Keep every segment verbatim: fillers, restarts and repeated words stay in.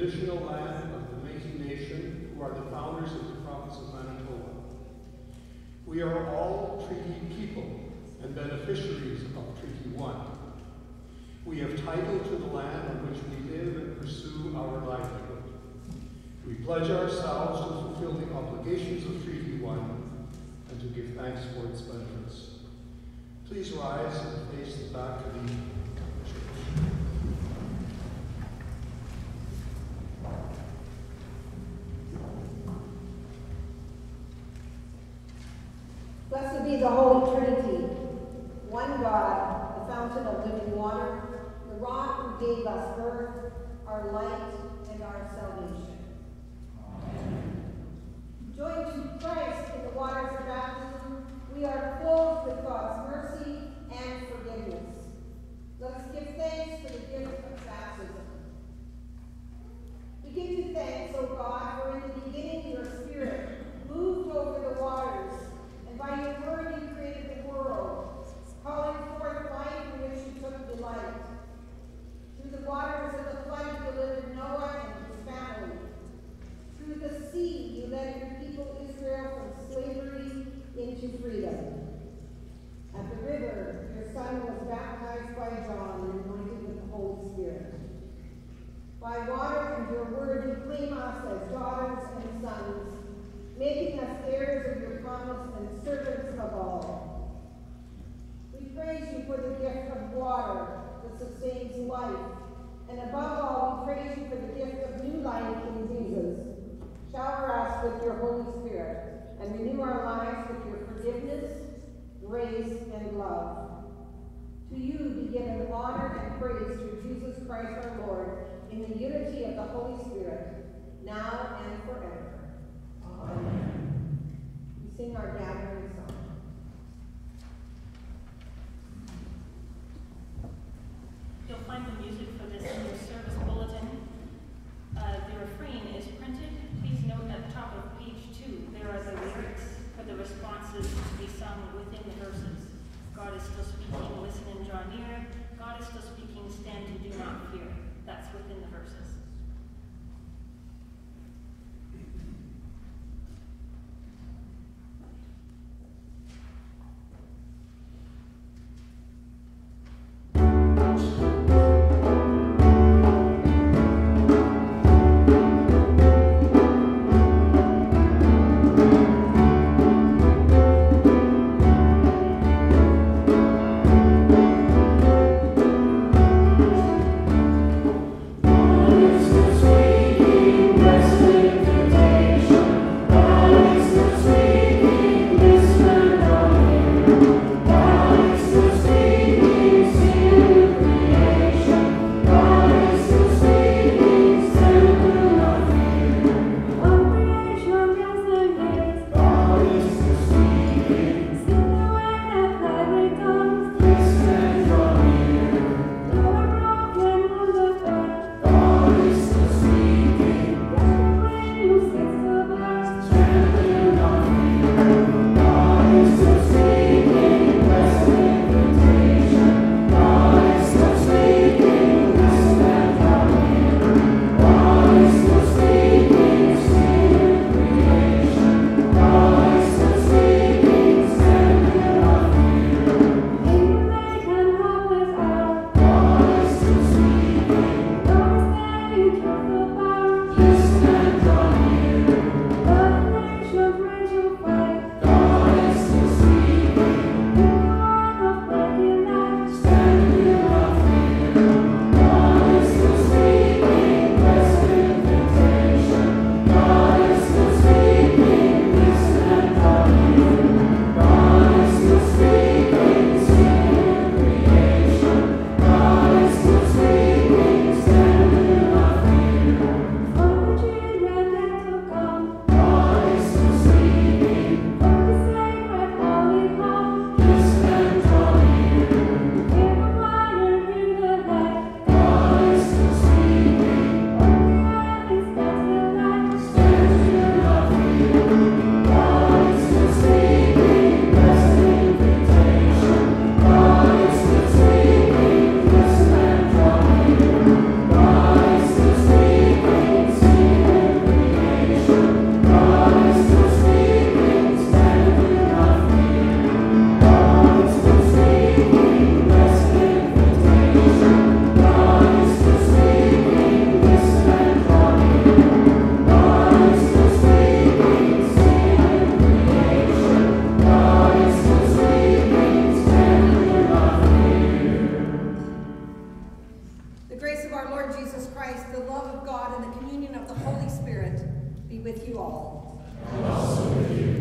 traditional land of the Métis Nation, who are the founders of the province of Manitoba. We are all treaty people and beneficiaries of Treaty One. We have title to the land on which we live and pursue our livelihood. We pledge ourselves to fulfill the obligations of Treaty One and to give thanks for its benefits. Please rise and face the back of the church. Blessed be the Holy Trinity, one God, the fountain of living water, the rock who gave us birth, our light, and our salvation. Amen. Joined to Christ in the waters of baptism, we are clothed with God's mercy and forgiveness. Let us give thanks for the gift of baptism. We give you thanks, O God, for in the beginning your Spirit moved over the waters, and by your word you created the world, calling forth life in which you took delight. Through the waters of the flood you delivered Noah and his family. Through the sea you led your people Israel from slavery into freedom. At the river your son was baptized by John and anointed with the Holy Spirit. By water and your word you claim us as daughters and sons, making us heirs of your promise and servants of all. We praise you for the gift of water that sustains life, and above all, we praise you for the gift of new life in Jesus. Shower us with your Holy Spirit, and renew our lives with your forgiveness, grace, and love. To you be given honor and praise through Jesus Christ our Lord, in the unity of the Holy Spirit, now and forever. Amen. We sing our gathering song. You'll find the music for this in your service bulletin. Uh, the refrain is printed. Please note at the top of page two, there are the lyrics for the responses to be sung within the verses. God is still speaking, listen and draw near. God is still speaking, stand and do not fear. That's within the verses. Thank with you all. And also with you.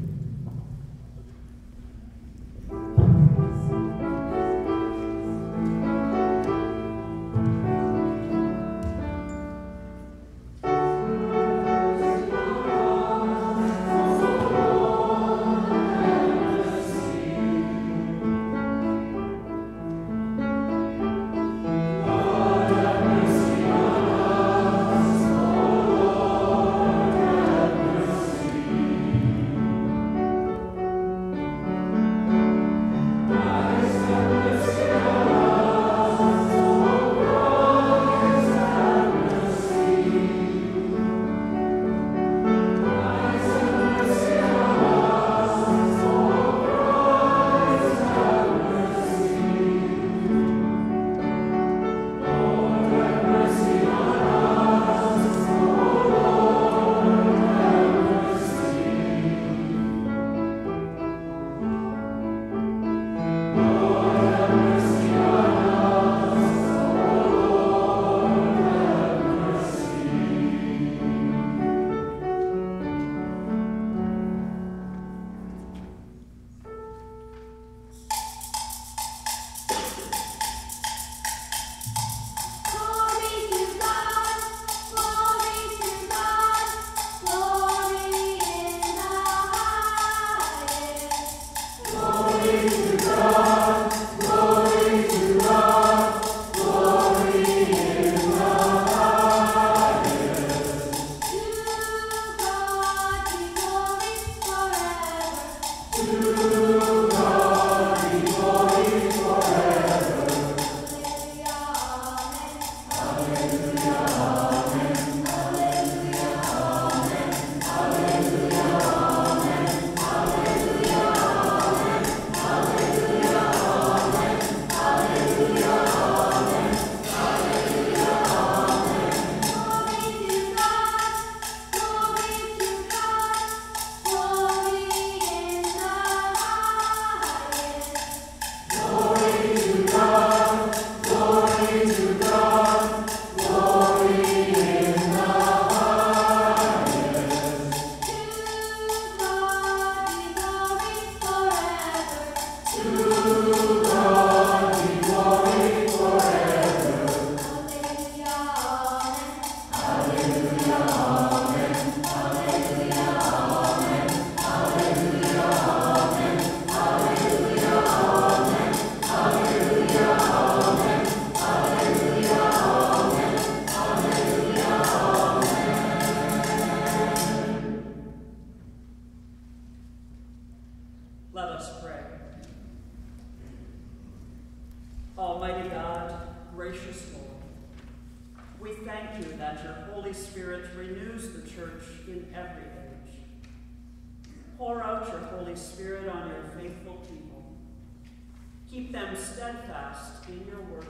Keep them steadfast in your word.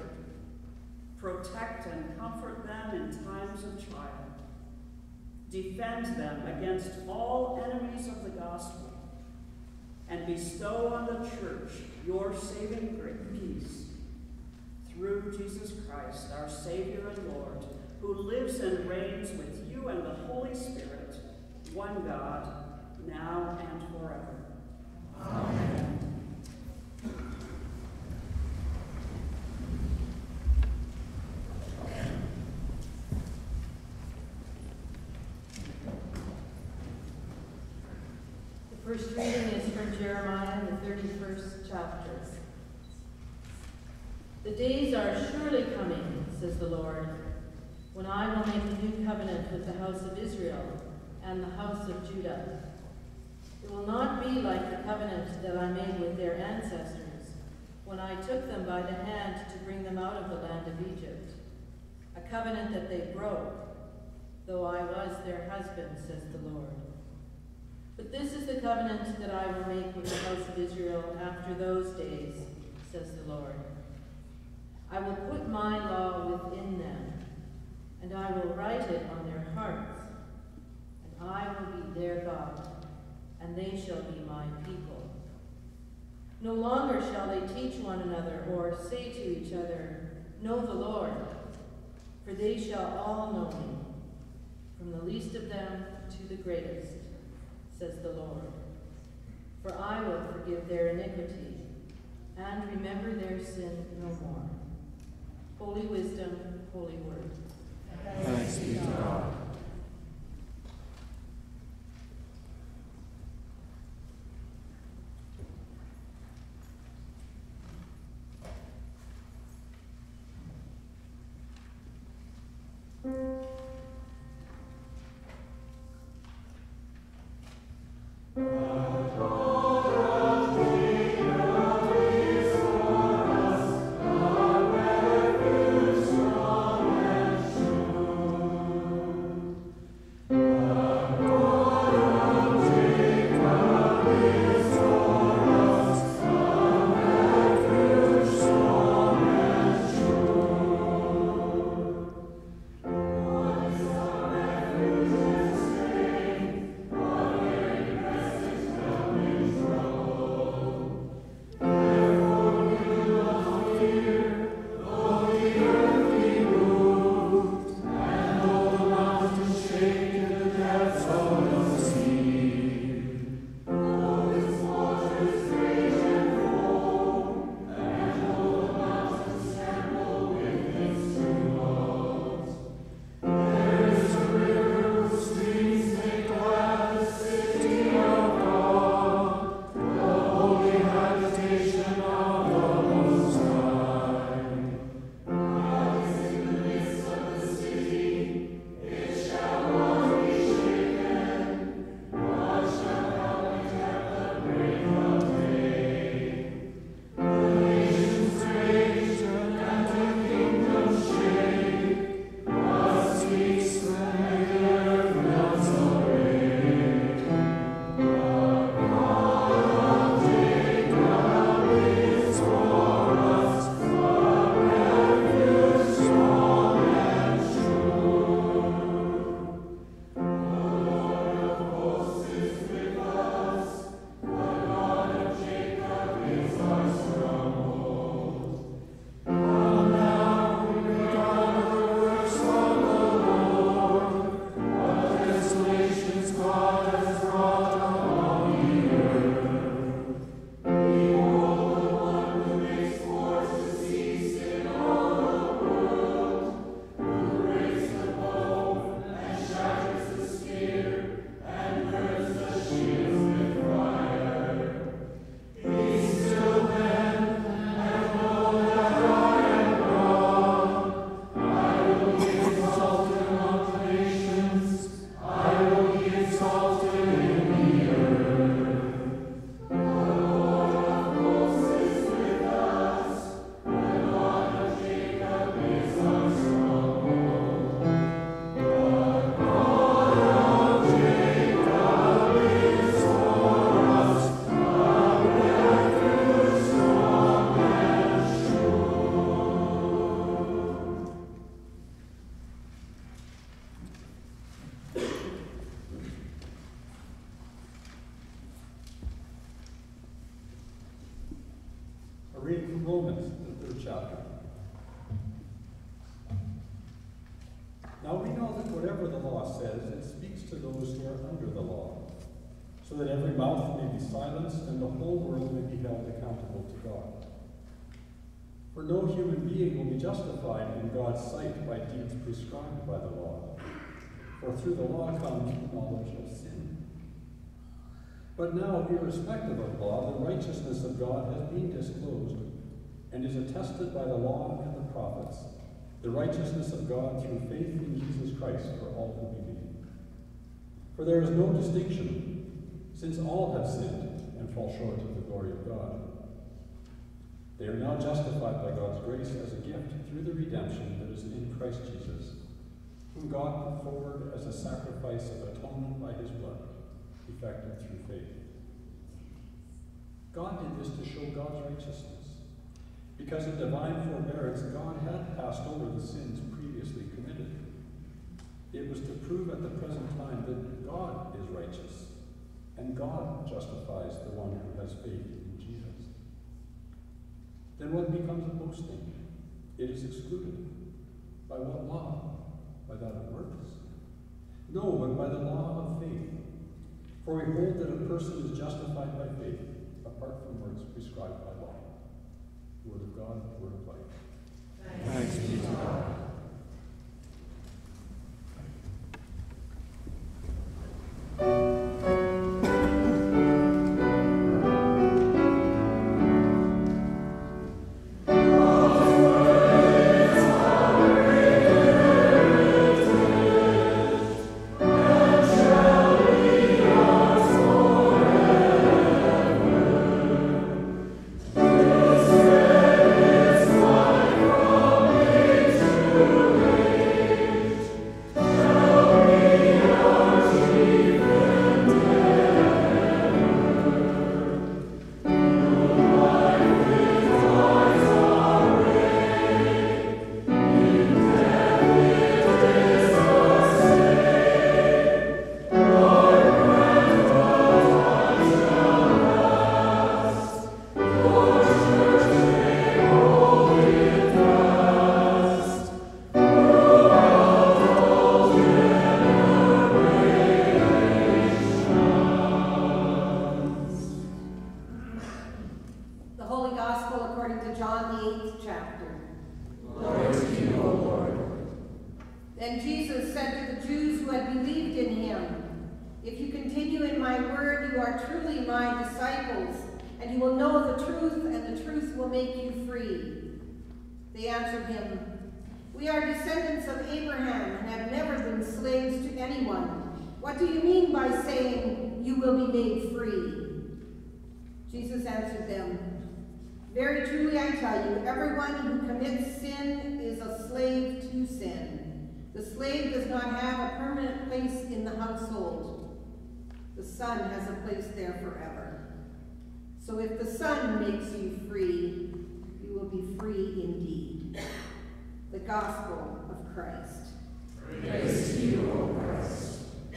Protect and comfort them in times of trial. Defend them against all enemies of the gospel, and bestow on the church your saving great peace. Through Jesus Christ, our Savior and Lord, who lives and reigns with you and the Holy Spirit, one God, now and forever. Amen. The first reading is from Jeremiah, the thirty-first chapter. The days are surely coming, says the Lord, when I will make a new covenant with the house of Israel and the house of Judah. It will not be like the covenant that I made with their ancestors when I took them by the hand to bring them out of the land of Egypt, a covenant that they broke, though I was their husband, says the Lord. But this is the covenant that I will make with the house of Israel after those days, says the Lord. I will put my law within them, and I will write it on their hearts, and I will be their God, and they shall be my people. No longer shall they teach one another or say to each other, know the Lord, for they shall all know me, from the least of them to the greatest, says the Lord. For I will forgive their iniquity, and remember their sin no more. Holy wisdom, holy word. Thanks be to God. reading from Romans, the third chapter. Now we know that whatever the law says, it speaks to those who are under the law, so that every mouth may be silenced and the whole world may be held accountable to God. For no human being will be justified in God's sight by deeds prescribed by the law, for through the law comes knowledge of sin. But now, irrespective of law, the righteousness of God has been disclosed and is attested by the law and the prophets, the righteousness of God through faith in Jesus Christ for all who believe. For there is no distinction, since all have sinned and fall short of the glory of God. They are now justified by God's grace as a gift through the redemption that is in Christ Jesus, whom God put forward as a sacrifice of atonement by his blood, effected through faith. God did this to show God's righteousness. Because in divine forbearance, God had passed over the sins previously committed. It was to prove at the present time that God is righteous, and God justifies the one who has faith in Jesus. Then what becomes a boasting? It is excluded. By what law? By that of works? No, but by the law of faith. For we hold that a person is justified by faith, apart from works prescribed by law. Word of God, word of life. Thanks be to God. They answered him, "We are descendants of Abraham and have never been slaves to anyone. What do you mean by saying you will be made free?" Jesus answered them, "Very truly I tell you, everyone who commits sin is a slave to sin. The slave does not have a permanent place in the household. The Son has a place there forever. So if the Son makes you free, you will be free indeed." The Gospel of Christ. Praise to you, O Christ.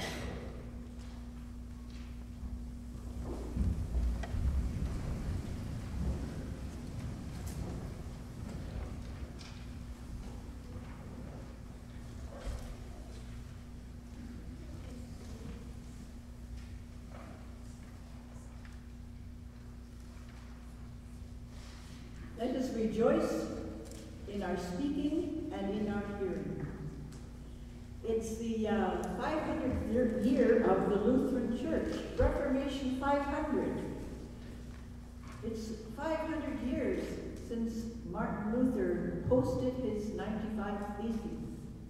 Let us rejoice in our speaking and in our hearing. It's the uh, five hundredth year of the Lutheran Church, Reformation five hundred. It's five hundred years since Martin Luther posted his ninety-five Theses.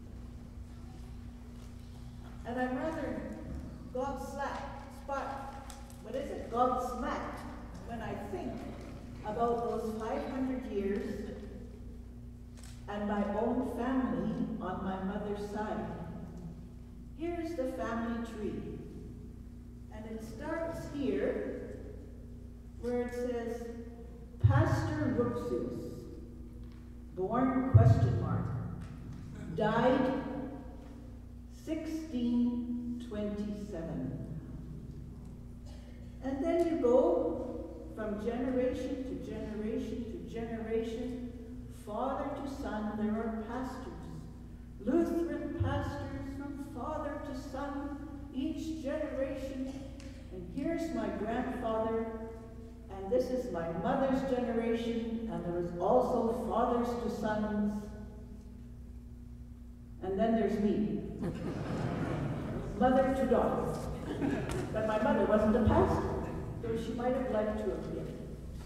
And I'm rather gobsmacked, spot, what is it, gobsmacked when I think about those five hundred years and my own family on my mother's side. Here's the family tree. And it starts here where it says, Pastor Ruxus, born question mark, died sixteen twenty-seven. And then you go from generation to generation to generation, father to son, there are pastors. Lutheran pastors from father to son, each generation. And here's my grandfather, and this is my mother's generation, and there is also fathers to sons. And then there's me, mother to daughter. But my mother wasn't a pastor, though she might have liked to have been.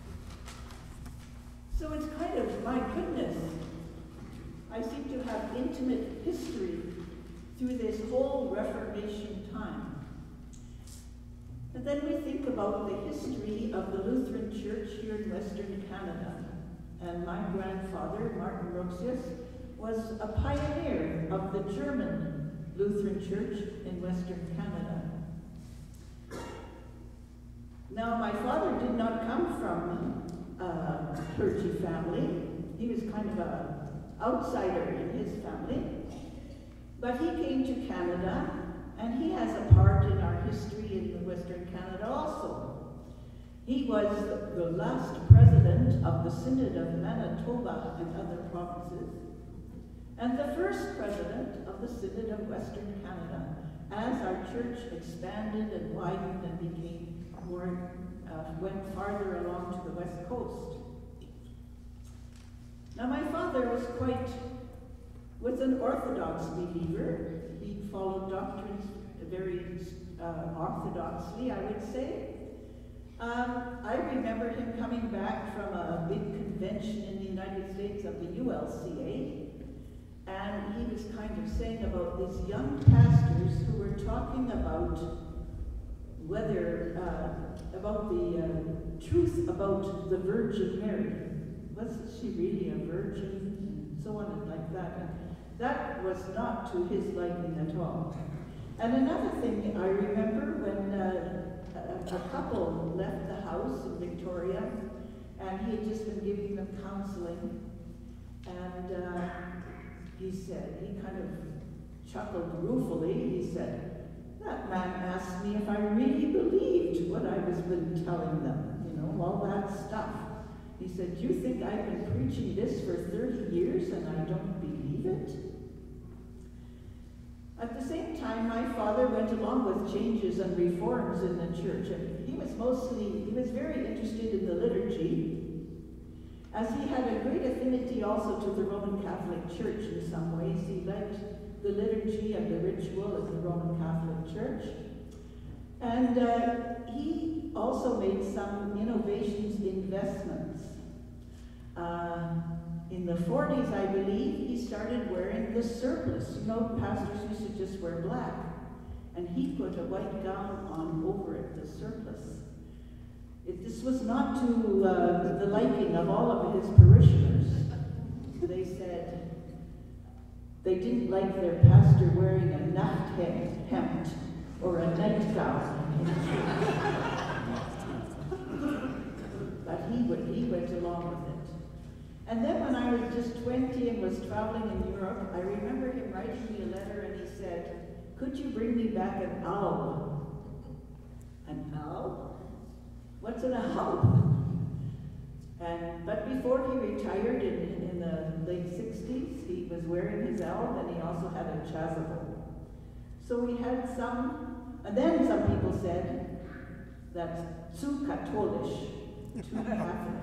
So it's kind of, my goodness, I seem to have intimate history through this whole Reformation time. And then we think about the history of the Lutheran Church here in Western Canada. And my grandfather, Martin Ruxus, was a pioneer of the German Lutheran Church in Western Canada. Now, my father did not come from a clergy family. He was kind of an outsider in his family. But he came to Canada, and he has a part in our history in Western Canada also. He was the last president of the Synod of Manitoba and other provinces, and the first president of the Synod of Western Canada, as our church expanded and widened and became more, uh, went farther along to the west coast. Now my father was quite, was an Orthodox believer. He followed doctrines very uh, orthodoxly, I would say. Um, I remember him coming back from a big convention in the United States of the U L C A, and he was kind of saying about these young pastors who were talking about whether, uh, about the uh, truth about the Virgin Mary. Was she really a virgin? And so on and like that. And that was not to his liking at all. And another thing I remember when uh, a, a couple left the house in Victoria, and he had just been giving them counseling, and uh, he said, he kind of chuckled ruefully, he said, that man asked me if I really believed what I was been telling them, you know, all that stuff. He said, do you think I've been preaching this for thirty years and I don't believe it? At the same time, my father went along with changes and reforms in the church, and he was mostly, he was very interested in the liturgy, as he had a great affinity also to the Roman Catholic Church in some ways. He liked the liturgy and the ritual of the Roman Catholic Church. And uh, he also made some innovations, investments. Uh, In the forties, I believe, he started wearing the surplice. You know, pastors used to just wear black. And he put a white gown on over it, the surplice. It, this was not to uh, the liking of all of his parishioners. They said they didn't like their pastor wearing a Nachthemd or a nightgown. But he, would, he went along with it. And then when I was just twenty and was traveling in Europe, I remember him writing me a letter, and he said, could you bring me back an owl? An owl? What's an owl? And, but before he retired in, in, in the late sixties, he was wearing his owl, and he also had a chasuble. So we had some, and then some people said, that's zu katholisch, too Catholic.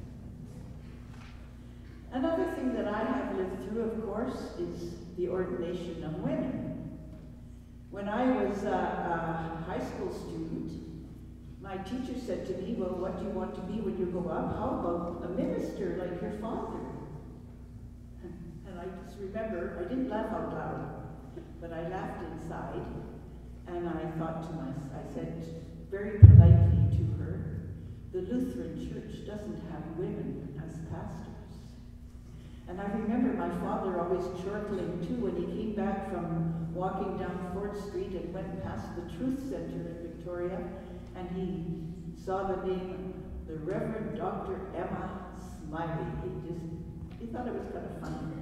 Another thing that I have lived through, of course, is the ordination of women. When I was a, a high school student, my teacher said to me, well, what do you want to be when you grow up? How about a minister like your father? And I just remember, I didn't laugh out loud, but I laughed inside, and I thought to myself, I said very politely to her, the Lutheran Church doesn't have women as pastors. And I remember my father always chortling too when he came back from walking down Fourth Street and went past the Truth Center in Victoria, and he saw the name, the Reverend Doctor Emma Smiley. He just, he thought it was kind of funny.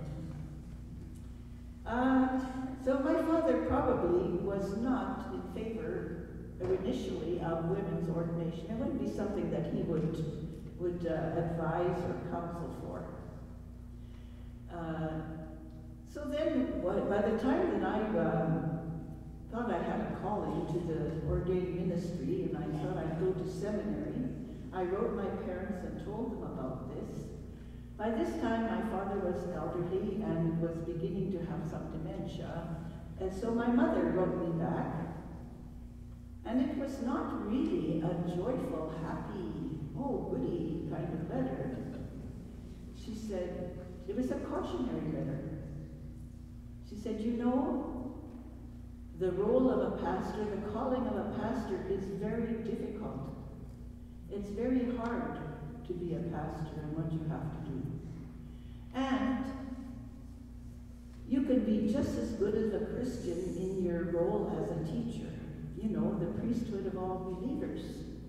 Uh, so my father probably was not in favor initially of women's ordination. It wouldn't be something that he would, would uh, advise or counsel for. Uh, so then, by the time that I um, thought I had a calling to the ordained ministry, and I thought I'd go to seminary, I wrote my parents and told them about this. By this time, my father was elderly and was beginning to have some dementia, and so my mother wrote me back, and it was not really a joyful, happy, oh, goody kind of letter. She said, it was a cautionary letter. She said, you know, the role of a pastor, the calling of a pastor is very difficult. It's very hard to be a pastor and what you have to do. And you can be just as good as a Christian in your role as a teacher. You know, the priesthood of all believers.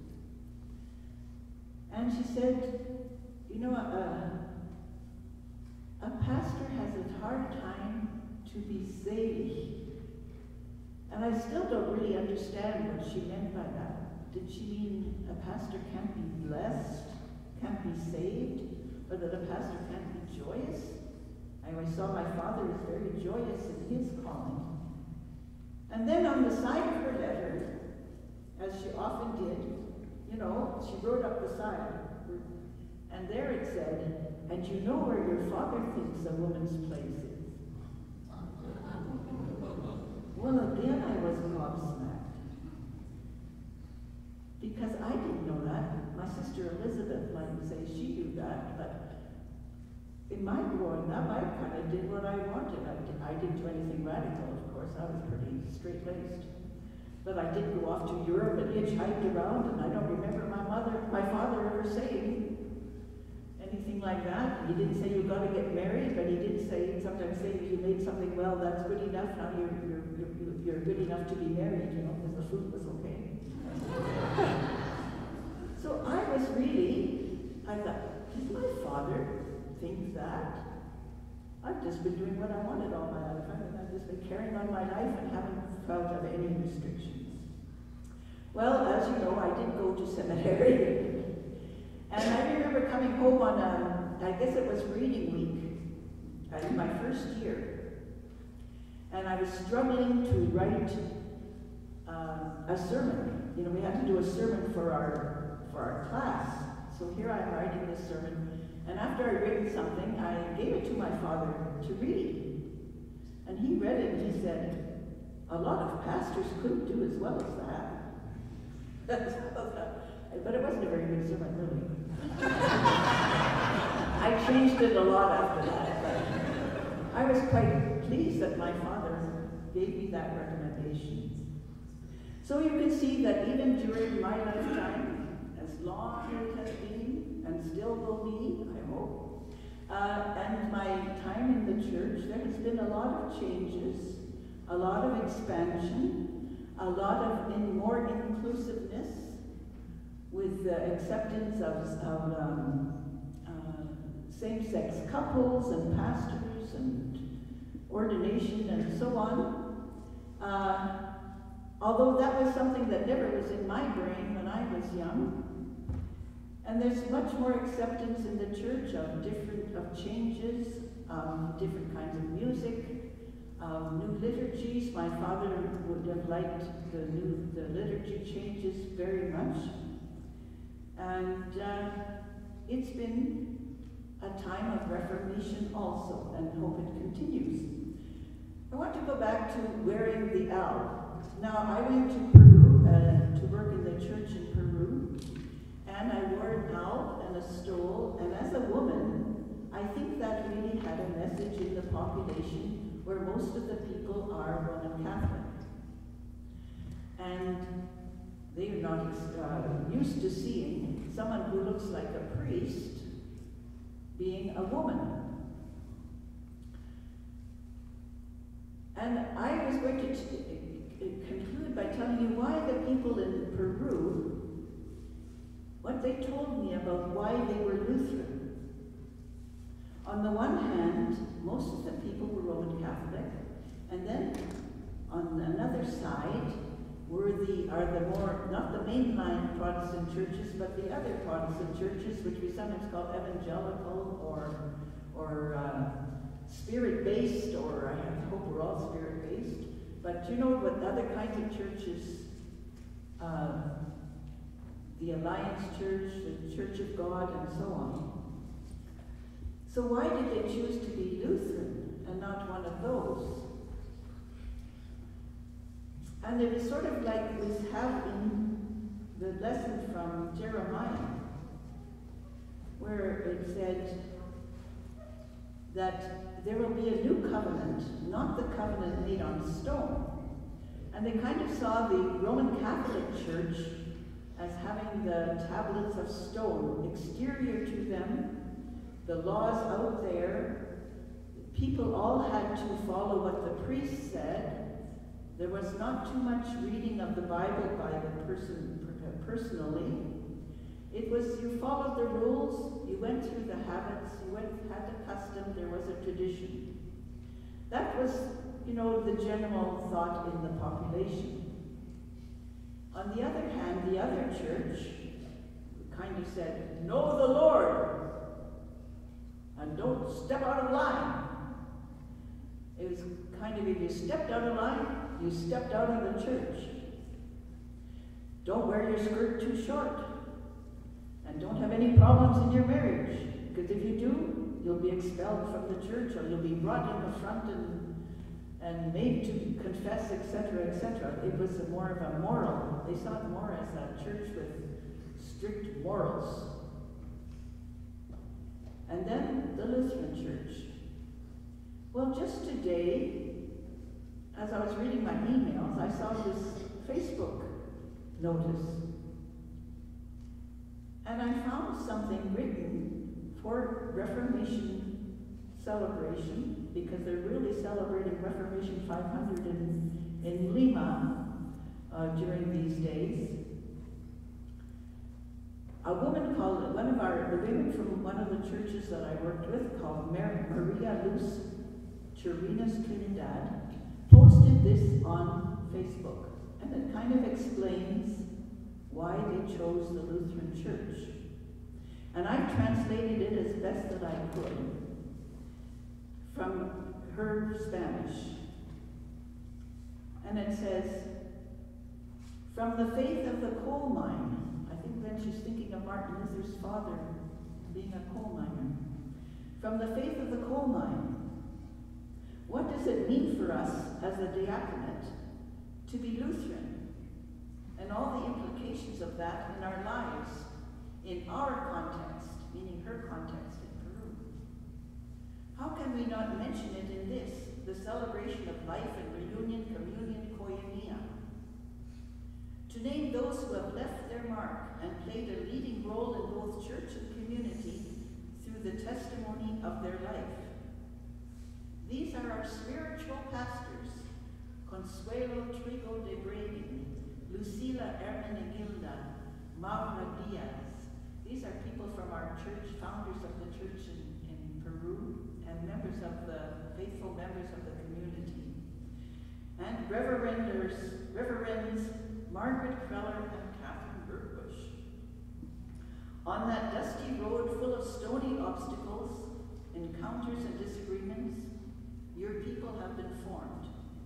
And she said, you know, a, a pastor has a hard time to be saved. And I still don't really understand what she meant by that. Did she mean a pastor can't be blessed, can't be saved, or that a pastor can't be joyous? I always saw my father was very joyous in his calling. And then on the side of her letter, as she often did, you know, she wrote up the side, and there it said, "And you know where your father thinks a woman's place is." Well, again, I was gobsmacked. Because I didn't know that. My sister Elizabeth might say she knew that, but in my growing up, I kind of did what I wanted. I, did, I didn't do anything radical, of course. I was pretty straight-laced. But I did go off to Europe and hitchhiked around, and I don't remember my mother, my father ever saying anything like that. He didn't say you got to get married, but he did say, sometimes say if you made something well, that's good enough. Now you're, you're, you're, you're good enough to be married, you know, because the food was okay. So I was really, I thought, did my father think that? I've just been doing what I wanted all my life. I mean, I've just been carrying on my life and haven't felt of any restrictions. Well, as you know, I did go to seminary. And I remember coming home on, a, I guess it was reading week, in my first year. And I was struggling to write uh, a sermon. You know, we had to do a sermon for our, for our class. So here I'm writing this sermon. And after I'd written something, I gave it to my father to read. And he read it and he said, "A lot of pastors couldn't do as well as that." But it wasn't a very good sermon, really. I changed it a lot after that. But I was quite pleased that my father gave me that recommendation. So you can see that even during my lifetime, as long as it has been, and still will be, I hope, uh, and my time in the church, there has been a lot of changes, a lot of expansion, a lot of in more inclusiveness, with the acceptance of, of um, uh, same-sex couples and pastors and ordination and so on. Uh, although that was something that never was in my brain when I was young. And there's much more acceptance in the church of different of changes, um, different kinds of music, um, new liturgies. My father would have liked the new the liturgy changes very much. And uh, it's been a time of reformation also, and hope it continues. I want to go back to wearing the alb. Now, I went to Peru uh, to work in the church in Peru, and I wore an alb and a stole, and as a woman, I think that really had a message in the population where most of the people are Roman Catholic. And they are not uh, used to seeing someone who looks like a priest being a woman. And I was going to t conclude by telling you why the people in Peru, what they told me about why they were Lutheran. On the one hand, most of the people were Roman Catholic, and then on another side were the, are the more, not the mainline Protestant churches, but the other Protestant churches, which we sometimes call evangelical or, or uh, spirit-based, or I hope we're all spirit-based. But you know what other kinds of churches, uh, the Alliance Church, the Church of God, and so on. So why did they choose to be Lutheran and not one of those? And it is sort of like we have in the lesson from Jeremiah, where it said that there will be a new covenant, not the covenant made on stone. And they kind of saw the Roman Catholic Church as having the tablets of stone exterior to them, the laws out there. People all had to follow what the priest said. There was not too much reading of the Bible by the person personally. It was, you followed the rules, you went through the habits, you went, had the custom, there was a tradition. That was, you know, the general thought in the population. On the other hand, the other church kind of said, know the Lord, and don't step out of line. It was kind of, if you stepped out of line, you stepped out of the church. Don't wear your skirt too short. And don't have any problems in your marriage. Because if you do, you'll be expelled from the church, or you'll be brought in the front and, and made to confess, et cetera, et cetera. It was a more of a moral. They saw it more as a church with strict morals. And then the Lutheran Church. Well, just today, as I was reading my emails, I saw this Facebook notice. And I found something written for Reformation celebration, because they're really celebrating Reformation five hundred in, in Lima uh, during these days. A woman called, one of our, the women from one of the churches that I worked with, called Mar Maria Luz Chirinas Trinidad, posted this on Facebook. And it kind of explains why they chose the Lutheran Church. And I translated it as best that I could from her Spanish. And it says, from the faith of the coal mine. I think then she's thinking of Martin Luther's father being a coal miner. From the faith of the coal mine. What does it mean for us as a diaconate to be Lutheran? And all the implications of that in our lives, in our context, meaning her context in Peru. How can we not mention it in this, the celebration of life and reunion, communion, koinonia? To name those who have left their mark and played a leading role in both church and community through the testimony of their life. These are our spiritual pastors, Consuelo Trigo de Brady, Lucila Hermenegilda, Maura Diaz. These are people from our church, founders of the church in, in Peru, and members of the, faithful members of the community. And Reverenders, Reverends Margaret Preller and Catherine Burbush. On that dusty road full of stony obstacles, encounters and disagreements, your people have been formed.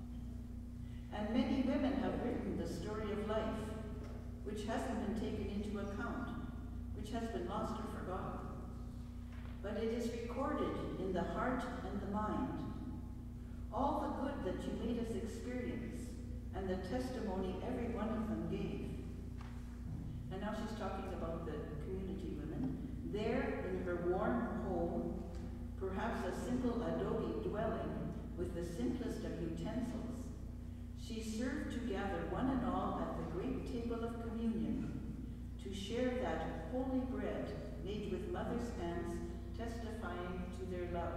And many women have written the story of life, which hasn't been taken into account, which has been lost or forgotten. But it is recorded in the heart and the mind. All the good that you made us experience, and the testimony every one of them gave. And now she's talking about the community women. There in her warm home, perhaps a simple adobe dwelling with the simplest of utensils, she served to gather one and all at the great table of communion, to share that holy bread made with mother's hands, testifying to their love.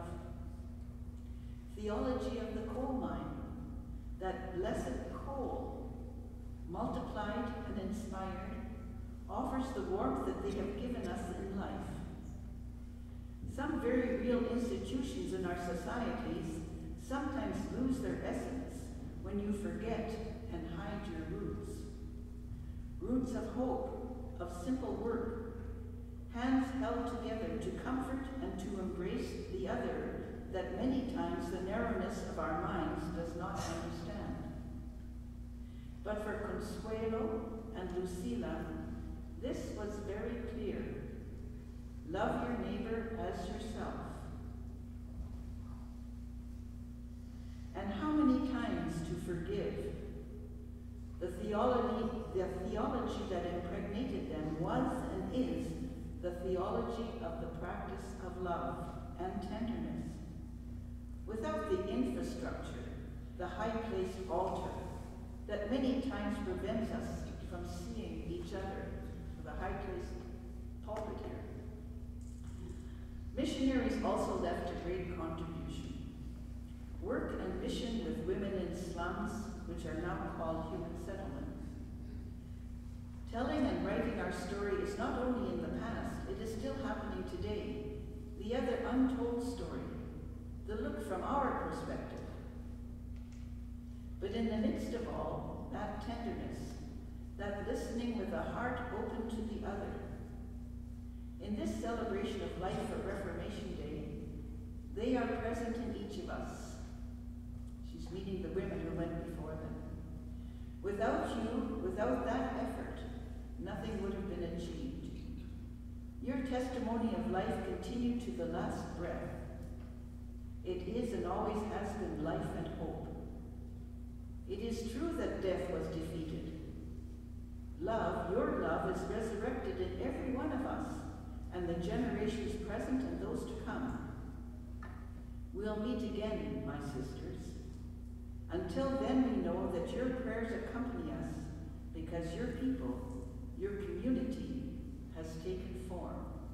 Theology of the coal mine, that blessed coal, multiplied and inspired, offers the warmth that they have given us in life. Some very real institutions in our societies sometimes lose their essence when you forget and hide your roots. Roots of hope, of simple work, hands held together to comfort and to embrace the other that many times the narrowness of our minds does not understand. But for Consuelo and Lucila, this was very clear. Love your neighbor as yourself. And how many times to forgive? The theology, the theology that impregnated them was and is the theology of the practice of love and tenderness. Without the infrastructure, the high-placed altar, that many times prevents us from seeing each other, the high-placed pulpit here. Missionaries also left a great contribution. Work and mission with women in slums, which are now called human settlements. Telling and writing our story is not only in the past, it is still happening today. The other untold story, the look from our perspective. But in the midst of all, that tenderness, that listening with a heart open to the other. In this celebration of life for Reformation Day, they are present in each of us. She's meeting the women who went before them. Without you, without that effort, nothing would have been achieved. Your testimony of life continued to the last breath. It is and always has been life and hope. It is true that death was defeated. Love, your love, is resurrected in every one of us, and the generations present and those to come. We'll meet again, my sisters. Until then, we know that your prayers accompany us because your people, your community, has taken form.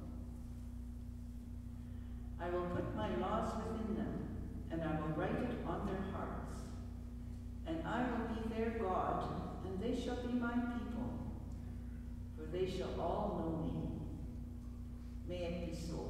I will put my laws within them, and I will write it on their hearts. And I will be their God, and they shall be my people, for they shall all know me. May it be so.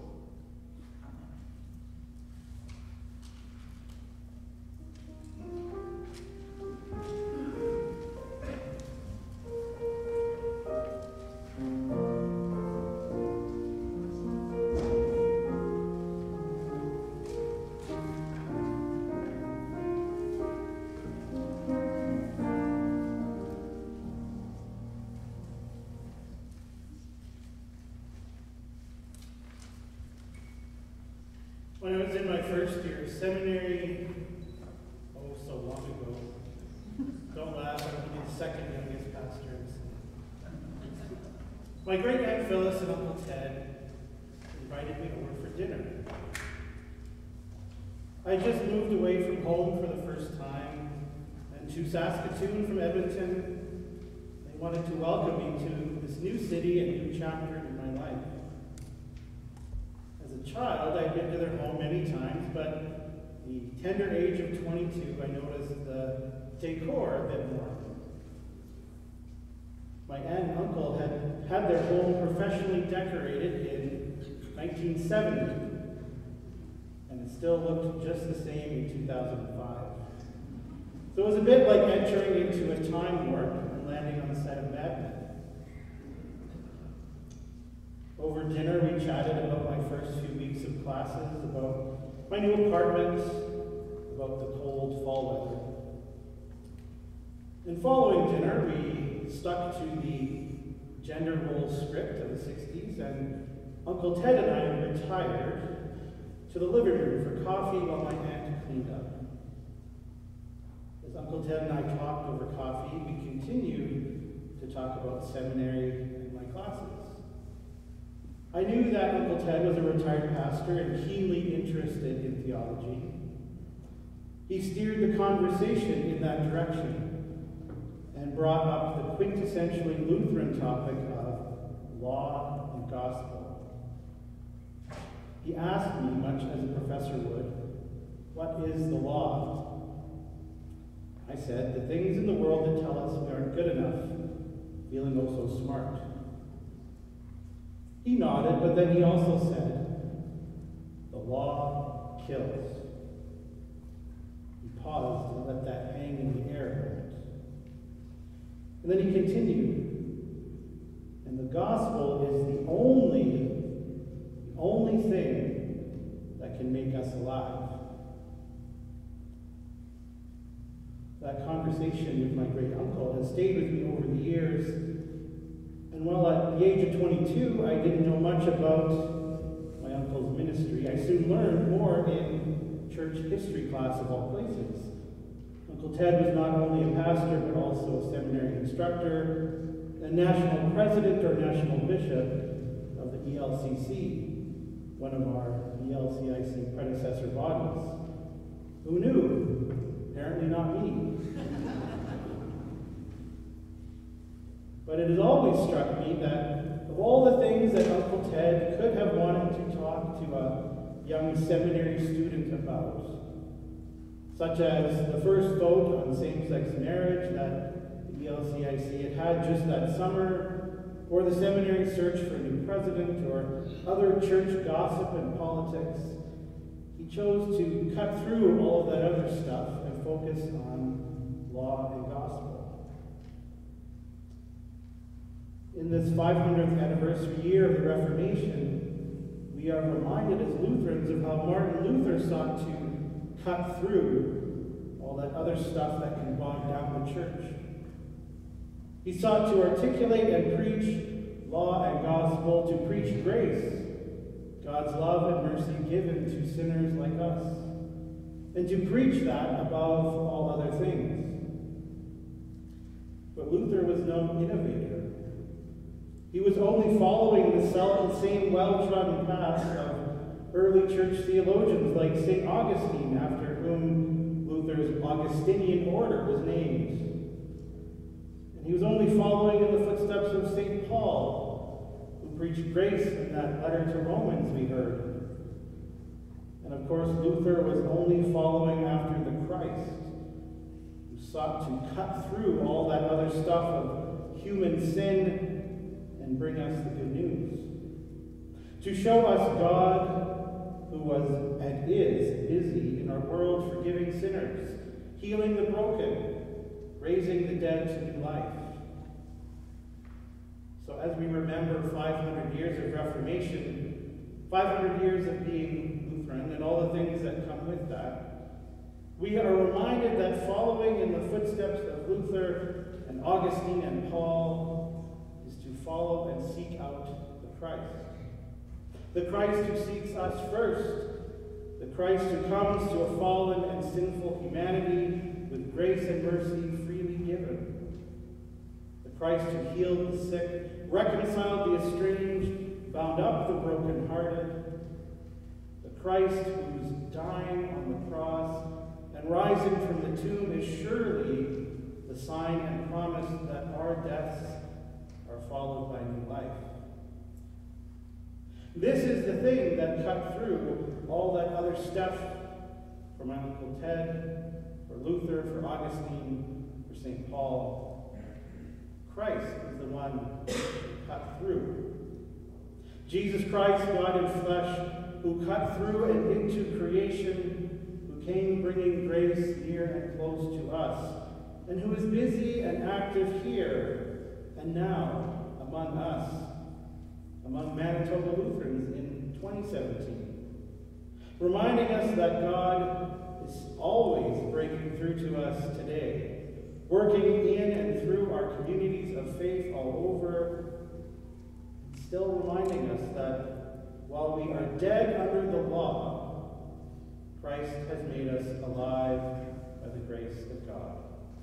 When I was in my first year of seminary, oh, so long ago, don't laugh, I'm going to be the second youngest pastor in the city. My great aunt Phyllis and Uncle Ted invited me over for dinner. I just moved away from home for the first time, and to Saskatoon from Edmonton. They wanted to welcome me to this new city and new chapter in my life. As a child, I'd been to their home many times, but at the tender age of twenty-two, I noticed the decor a bit more. My aunt and uncle had had their home professionally decorated in nineteen seventy, and it still looked just the same in two thousand five. So it was a bit like entering into a time warp and landing on the set of Mad Men. Over dinner, we chatted about my first few weeks of classes, about my new apartment, about the cold fall weather. And following dinner, we stuck to the gender role script of the sixties, and Uncle Ted and I retired to the living room for coffee while my aunt cleaned up. As Uncle Ted and I talked over coffee, we continued to talk about seminary and my classes. I knew that Uncle Ted was a retired pastor and keenly interested in theology. He steered the conversation in that direction and brought up the quintessentially Lutheran topic of law and gospel. He asked me, much as a professor would, what is the law? I said, the things in the world that tell us we aren't good enough, feeling oh so smart. He nodded, but then he also said, the law kills. He paused and let that hang in the air a moment. And then he continued, and the gospel is the only, the only thing that can make us alive. That conversation with my great uncle has stayed with me over the years. And while at the age of twenty-two, I didn't know much about my uncle's ministry, I soon learned more in church history class of all places. Uncle Ted was not only a pastor, but also a seminary instructor, a national president or national bishop of the E L C C, one of our E L C I C predecessor bodies. Who knew? Apparently not me. But it has always struck me that of all the things that Uncle Ted could have wanted to talk to a young seminary student about, such as the first vote on same-sex marriage that the E L C I C had had just that summer, or the seminary search for a new president, or other church gossip and politics, he chose to cut through all of that other stuff and focus on law and gospel. In this five hundredth anniversary year of the Reformation, we are reminded as Lutherans of how Martin Luther sought to cut through all that other stuff that can bog down the church. He sought to articulate and preach law and gospel, to preach grace, God's love and mercy given to sinners like us, and to preach that above all other things. But Luther was no innovator. He was only following the same well-trodden path of early church theologians like Saint Augustine, after whom Luther's Augustinian order was named. And he was only following in the footsteps of Saint Paul, who preached grace in that letter to Romans we heard. And of course, Luther was only following after the Christ, who sought to cut through all that other stuff of human sin and bring us the good news. To show us God, who was and is busy in our world forgiving sinners, healing the broken, raising the dead to new life. So as we remember five hundred years of Reformation, five hundred years of being Lutheran, and all the things that come with that, we are reminded that following in the footsteps of Luther and Augustine and Paul is to follow and seek out the Christ. The Christ who seeks us first, the Christ who comes to a fallen and sinful humanity with grace and mercy freely given. The Christ who healed the sick, reconciled the estranged, bound up the brokenhearted. The Christ who's dying on the cross and rising from the tomb is surely the sign and promise that our deaths are followed by new life. This is the thing that cut through all that other stuff for my Uncle Ted, for Luther, for Augustine, for Saint Paul. Christ is the one who cut through. Jesus Christ, God in flesh, who cut through and into creation, who came bringing grace near and close to us, and who is busy and active here and now among us, among Manitoba Lutherans in twenty seventeen, reminding us that God is always breaking through to us today, working in and through our communities of faith all over, still reminding us that while we are dead under the law, Christ has made us alive by the grace of God.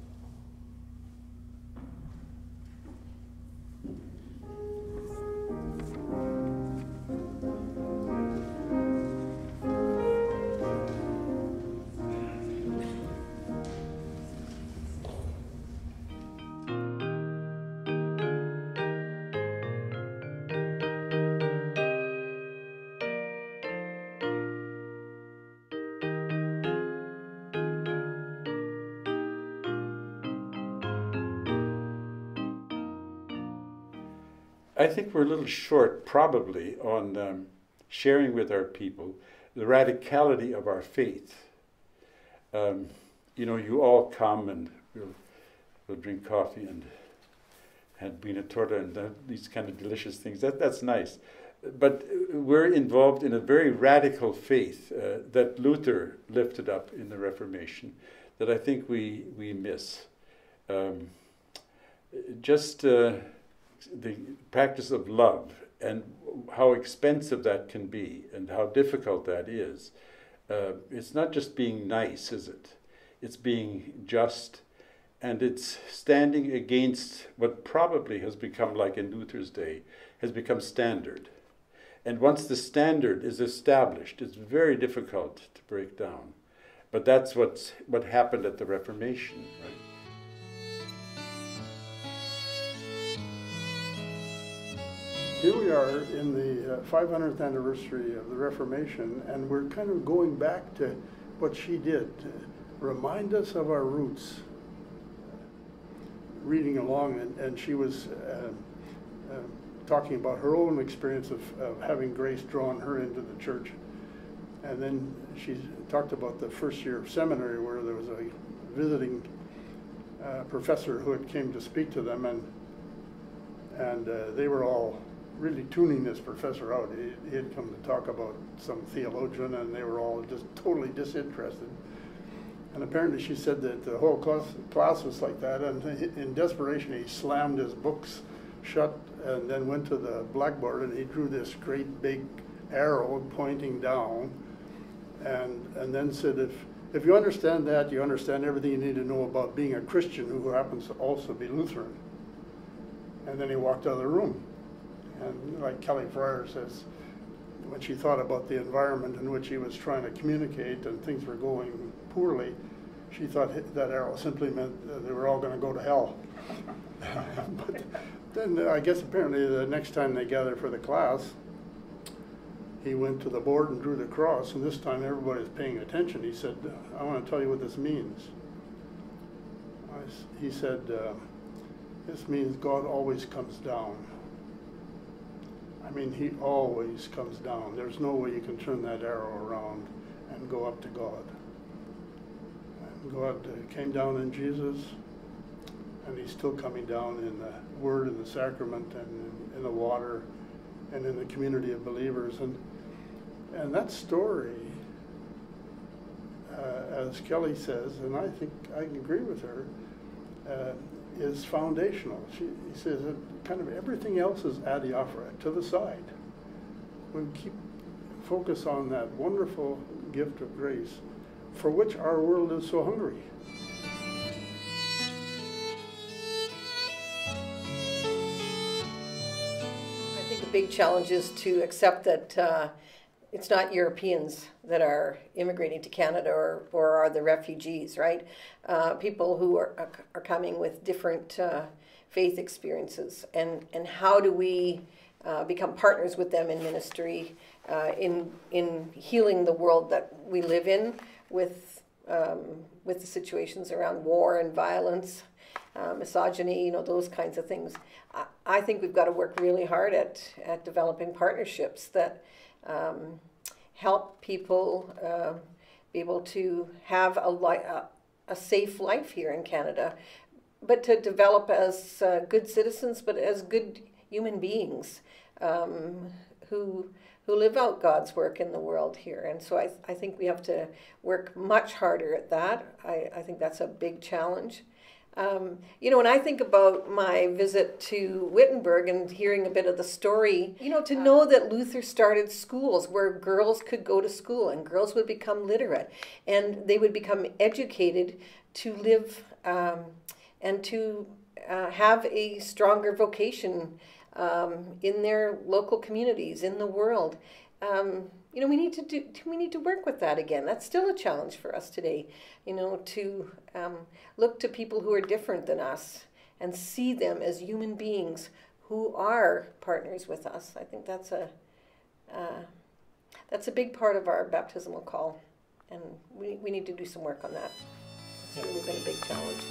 I think we're a little short, probably, on um, sharing with our people the radicality of our faith. Um, you know, you all come and we'll, we'll drink coffee and and bean torta and uh, these kind of delicious things. That that's nice, but we're involved in a very radical faith uh, that Luther lifted up in the Reformation, that I think we we miss. Um, just. Uh, the practice of love and how expensive that can be and how difficult that is. Uh, it's not just being nice, is it? It's being just, and it's standing against what probably has become, like in Luther's day, has become standard. And once the standard is established, it's very difficult to break down. But that's what's, what happened at the Reformation, right? Here we are in the uh, five hundredth anniversary of the Reformation, and we're kind of going back to what she did to remind us of our roots. Reading along, and, and she was uh, uh, talking about her own experience of, of having grace drawn her into the church. And then she talked about the first year of seminary where there was a visiting uh, professor who had came to speak to them, and, and uh, they were all really tuning this professor out. He, he had come to talk about some theologian, and they were all just totally disinterested. And apparently she said that the whole class, class was like that, and in desperation he slammed his books shut and then went to the blackboard and he drew this great big arrow pointing down, and, and then said, if, if you understand that, you understand everything you need to know about being a Christian who happens to also be Lutheran. And then he walked out of the room. And like Kelly Fryer says, when she thought about the environment in which he was trying to communicate and things were going poorly, she thought that arrow simply meant that they were all going to go to hell. But then I guess apparently the next time they gathered for the class, he went to the board and drew the cross, and this time everybody's paying attention. He said, I want to tell you what this means. I, he said, uh, this means God always comes down. I mean, he always comes down. There's no way you can turn that arrow around and go up to God. And God uh, came down in Jesus, and he's still coming down in the Word and the sacrament and in, in the water and in the community of believers. And, and that story, uh, as Kelly says, and I think I agree with her, uh, is foundational. She he says that kind of everything else is adiaphora, to the side. We keep focus on that wonderful gift of grace for which our world is so hungry. I think the big challenge is to accept that uh, it's not Europeans that are immigrating to Canada or, or are the refugees, right? Uh, people who are, are coming with different uh, faith experiences. And, and how do we uh, become partners with them in ministry, uh, in, in healing the world that we live in with, um, with the situations around war and violence, uh, misogyny, you know, those kinds of things. I, I think we've got to work really hard at, at developing partnerships that Um, help people uh, be able to have a, li- a, a safe life here in Canada, but to develop as uh, good citizens, but as good human beings um, who who live out God's work in the world here. And so I, th- I think we have to work much harder at that. I, I think that's a big challenge. Um, you know, when I think about my visit to Wittenberg and hearing a bit of the story, you know, to know that Luther started schools where girls could go to school and girls would become literate and they would become educated to live um, and to uh, have a stronger vocation um, in their local communities, in the world. Um, you know, we need to do. We need to work with that again. That's still a challenge for us today. You know, to um, look to people who are different than us and see them as human beings who are partners with us. I think that's a uh, that's a big part of our baptismal call, and we we need to do some work on that. It's really been a big challenge.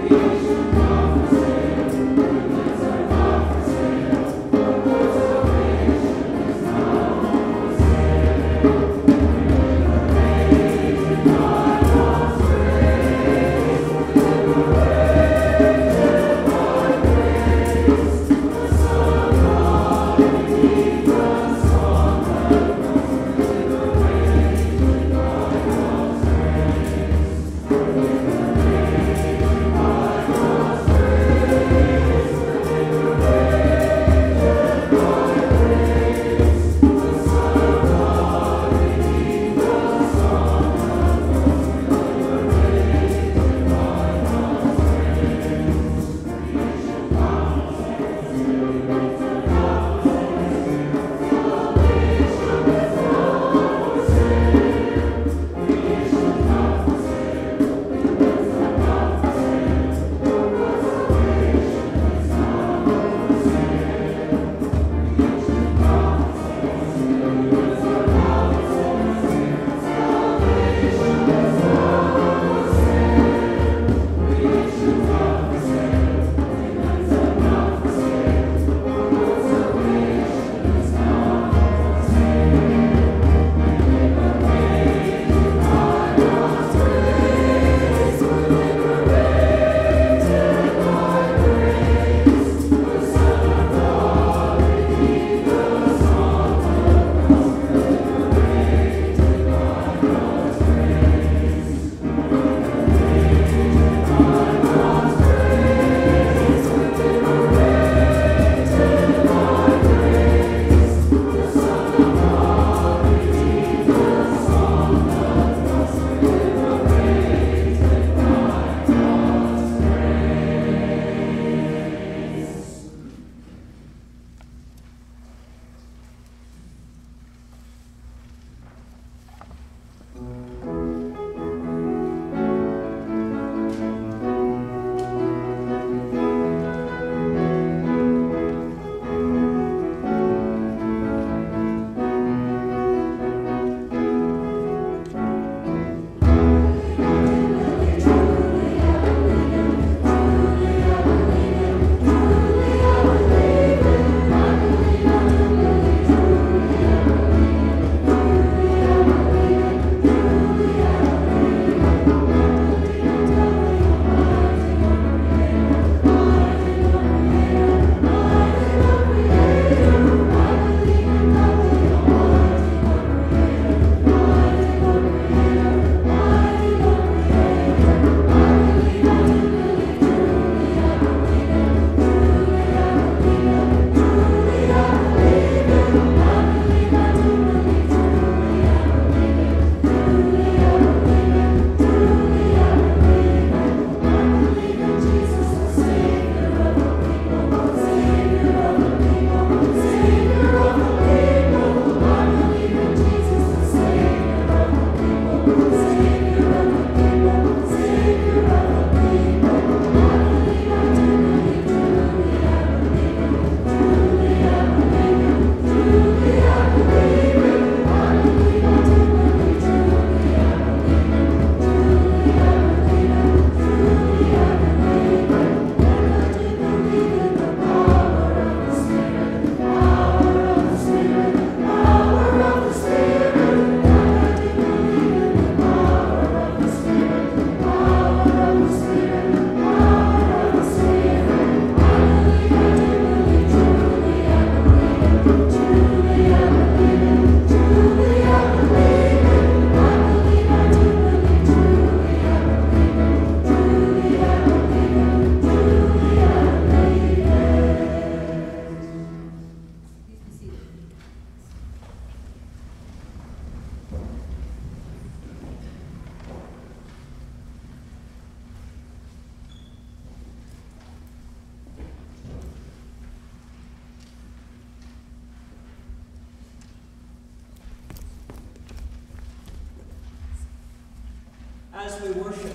As we worship,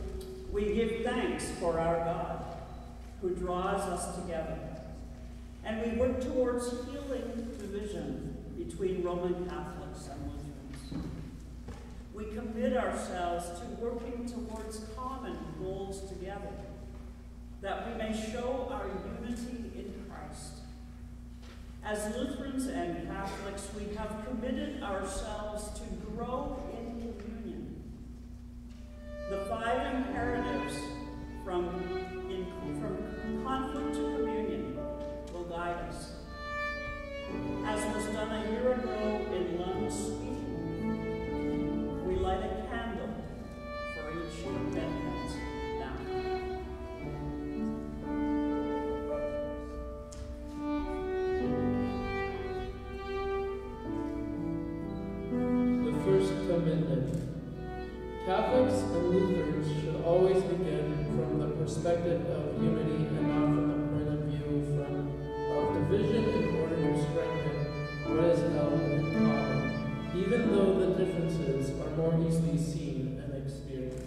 we give thanks for our God, who draws us together, and we work towards healing division between Roman Catholics and Lutherans. We commit ourselves to working towards common goals together, that we may show our unity in Christ. As Lutherans and Catholics, we have committed ourselves to grow in communion. The five imperatives from, in, from conflict to communion will guide us. As was done a year ago in Lund, Sweden, we light a candle for each amendment now. The first commitment. Catholics and Lutherans should always begin from the perspective of unity and not from the point of view from of division in order to strengthen what is held in common, even though the differences are more easily seen and experienced.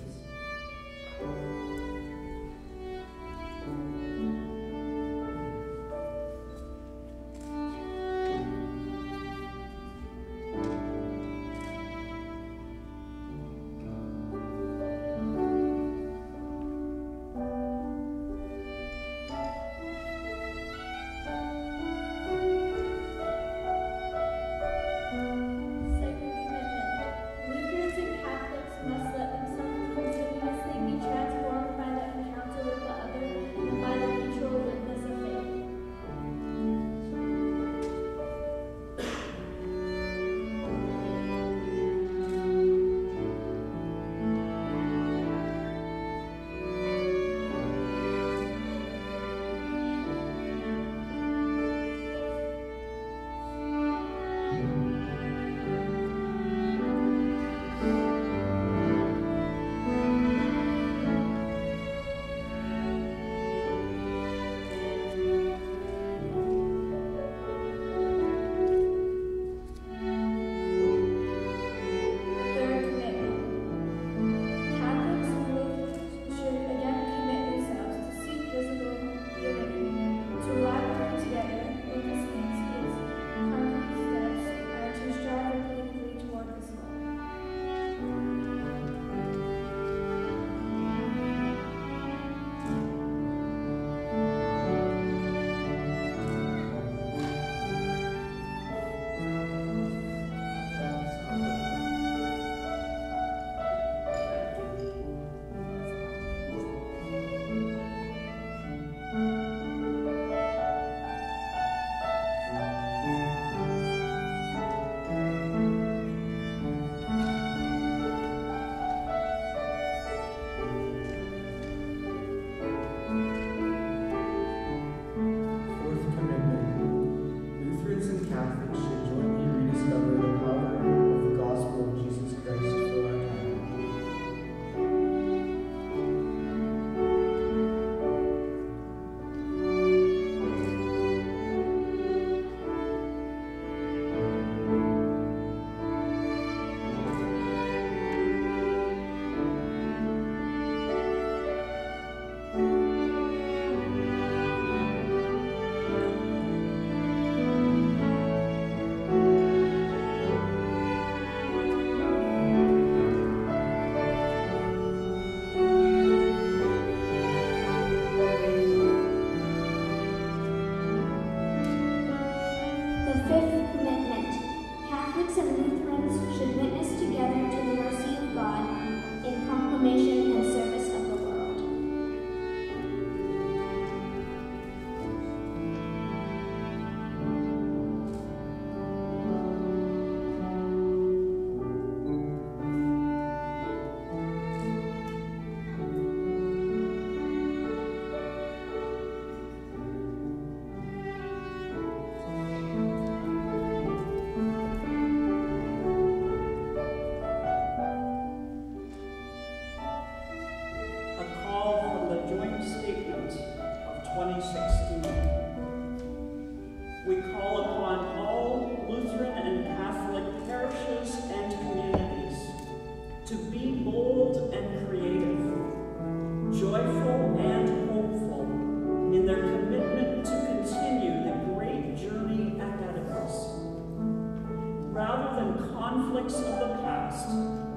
conflicts of the past,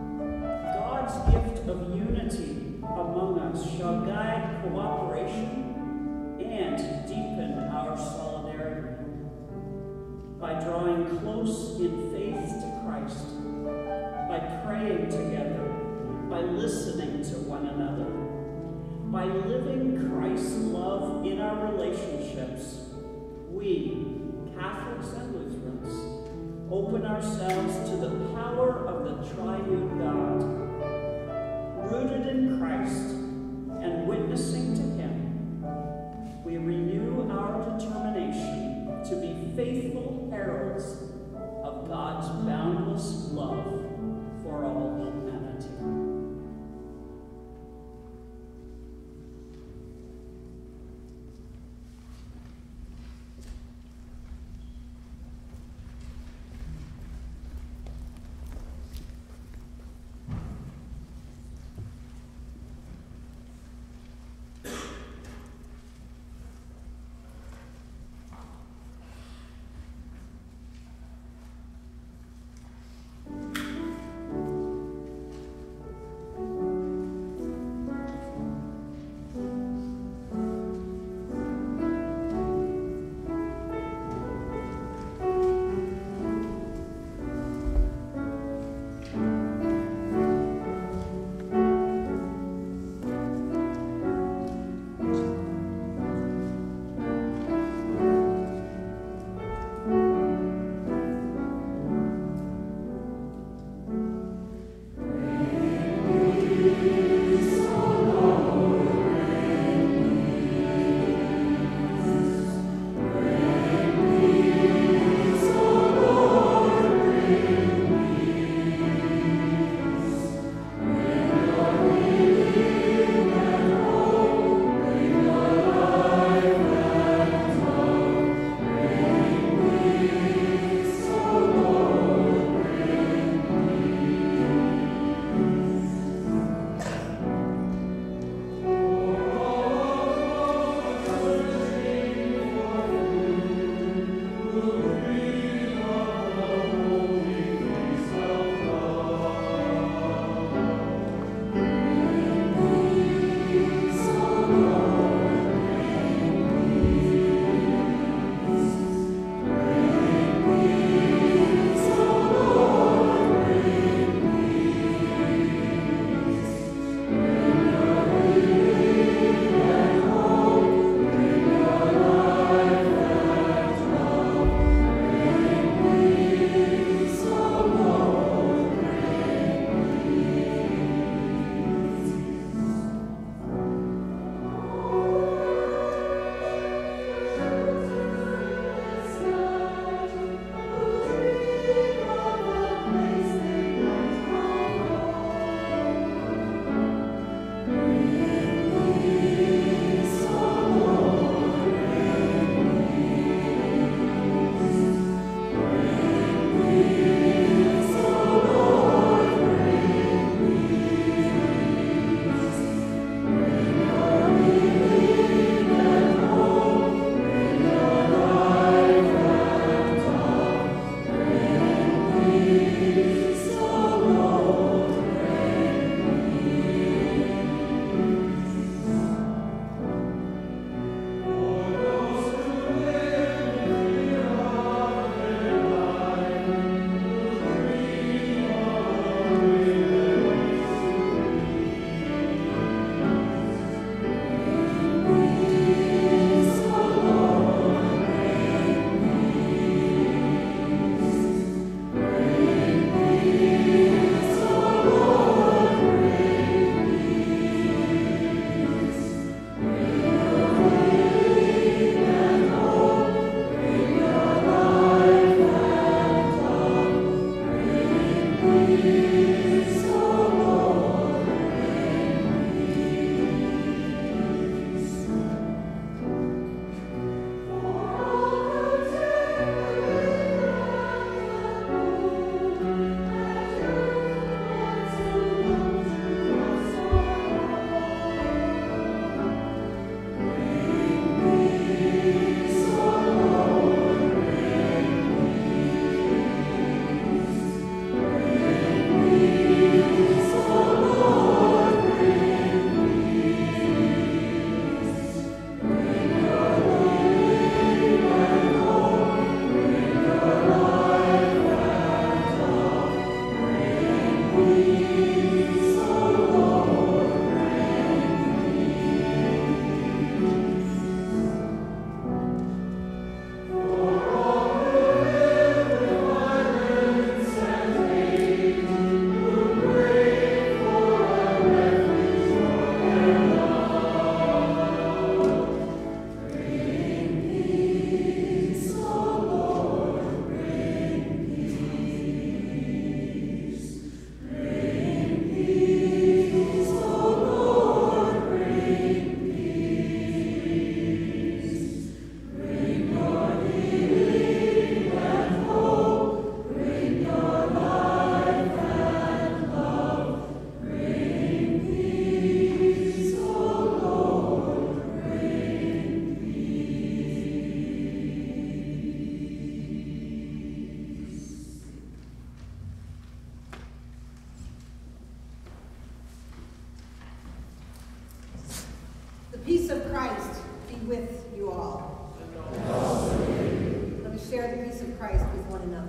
God's gift of unity among us shall guide cooperation living Christ's love in our relationships, we, Catholics and Lutherans, open ourselves to the power of the triune God. Rooted in Christ and witnessing to him, we renew our determination to be faithful heralds of God's boundless love for all humanity. with you all. And also with you. Let us share the peace of Christ with one another.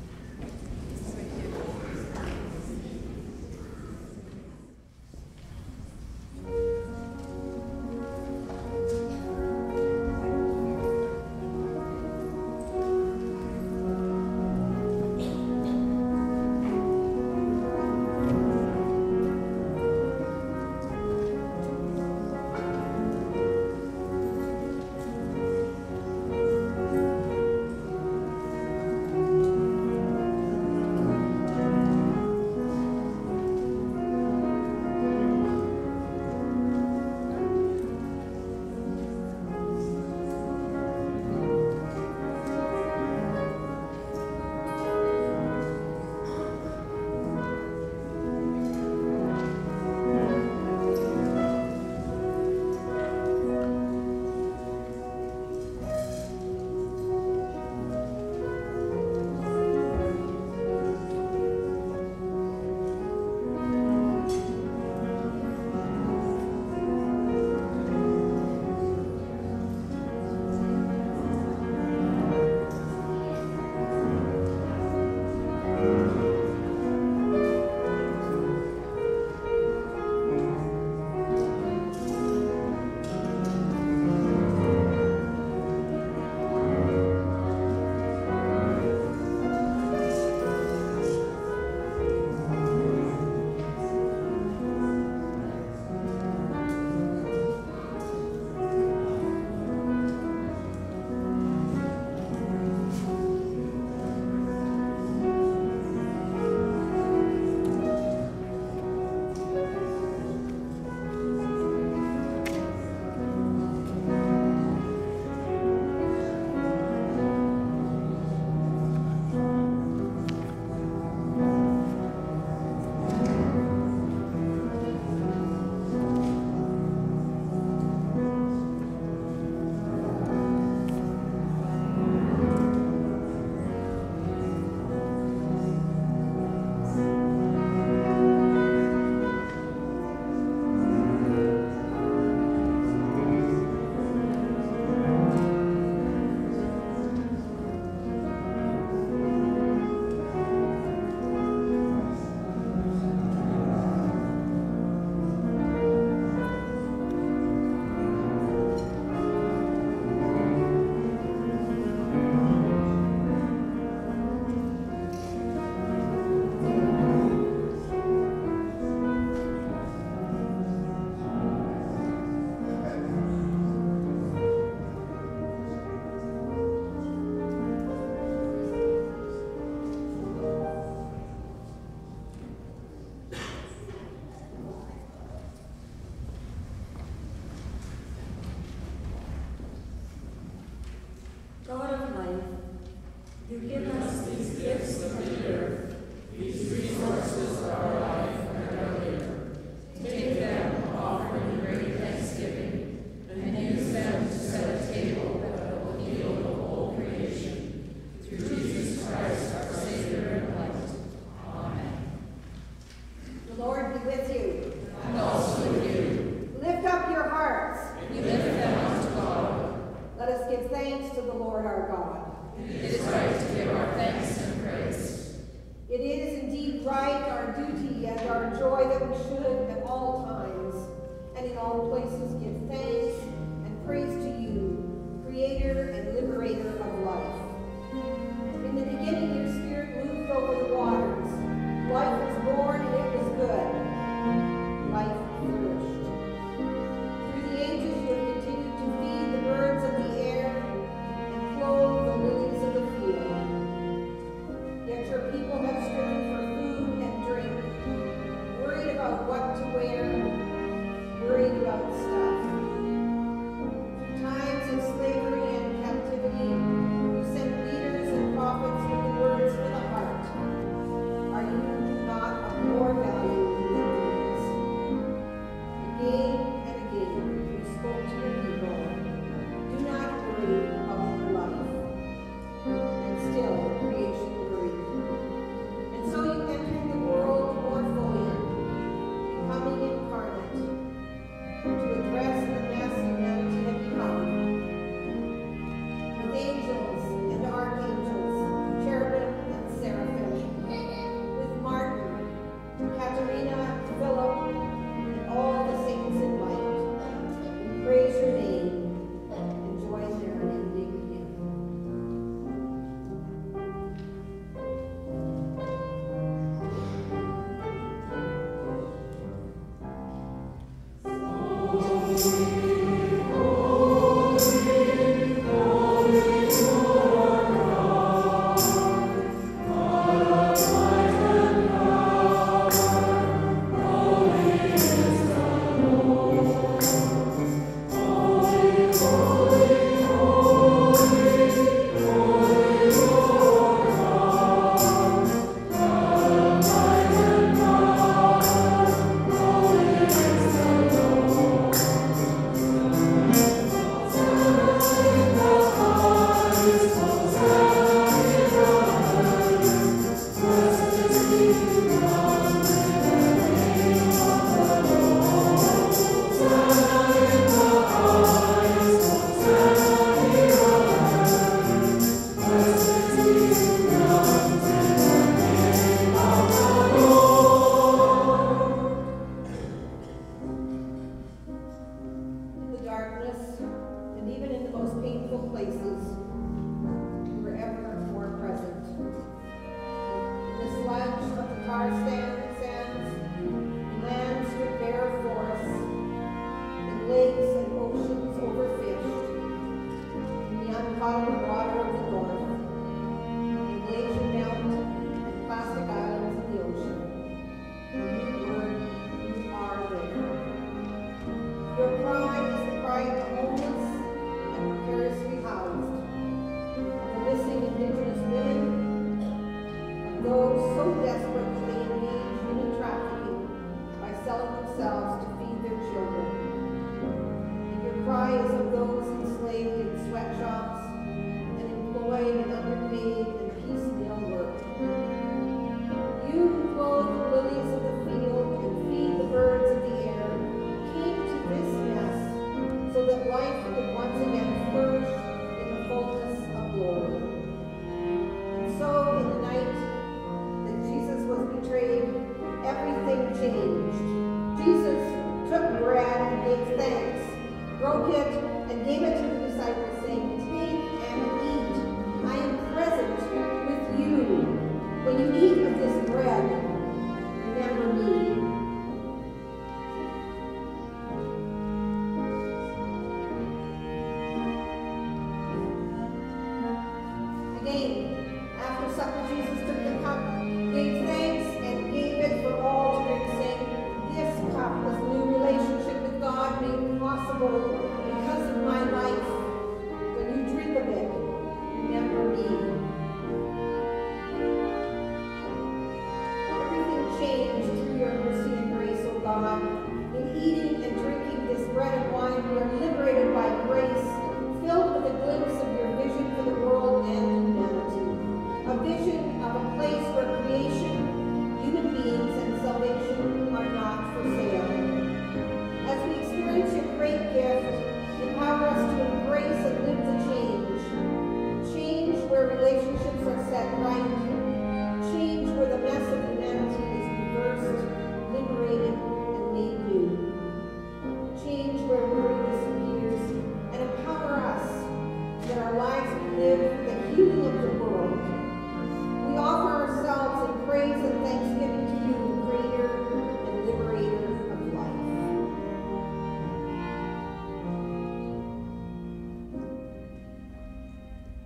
God of life, you give us these gifts of the earth, these resources of our life and our labor. Take them, offering great thanksgiving, and use them to set a table that will heal the whole creation. Through Jesus Christ, our Savior and light. Amen. The Lord be with you. And also with you. Lift up your hearts. We lift them unto God. Let us give thanks to the Lord our God. It is right to give our thanks and praise. It is indeed right, our duty and our joy, that we should at all times and in all places give thanks and praise to you, Creator and Liberator of life. In the beginning, your Spirit moved over the waters. Life was born and it was good. Life flourished. Through the ages, you have continued to feed the birds of the air and clothe the lilies of the field. Yet your people have striven for food and drink, worried about what to wear, worried about stuff.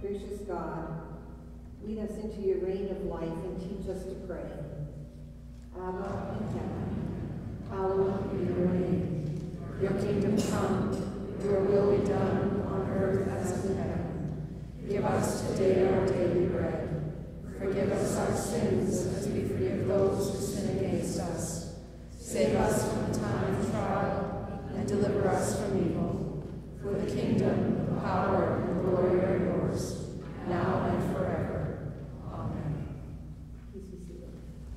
gracious God, lead us into your reign of life and teach us to pray. Abba in heaven, hallowed be your name. Your kingdom come, your will be done on earth as in heaven. Give us today our daily bread. Forgive us our sins as we forgive those who sin against us. Save us from the time of trial and deliver us from evil. For the kingdom, the power, and the glory are yours, now and forever. Amen. Please be seated.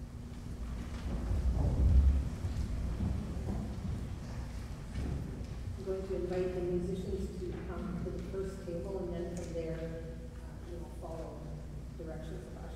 I'm going to invite the musicians to come to the first table, and then from there, uh, we will follow directions of ushers.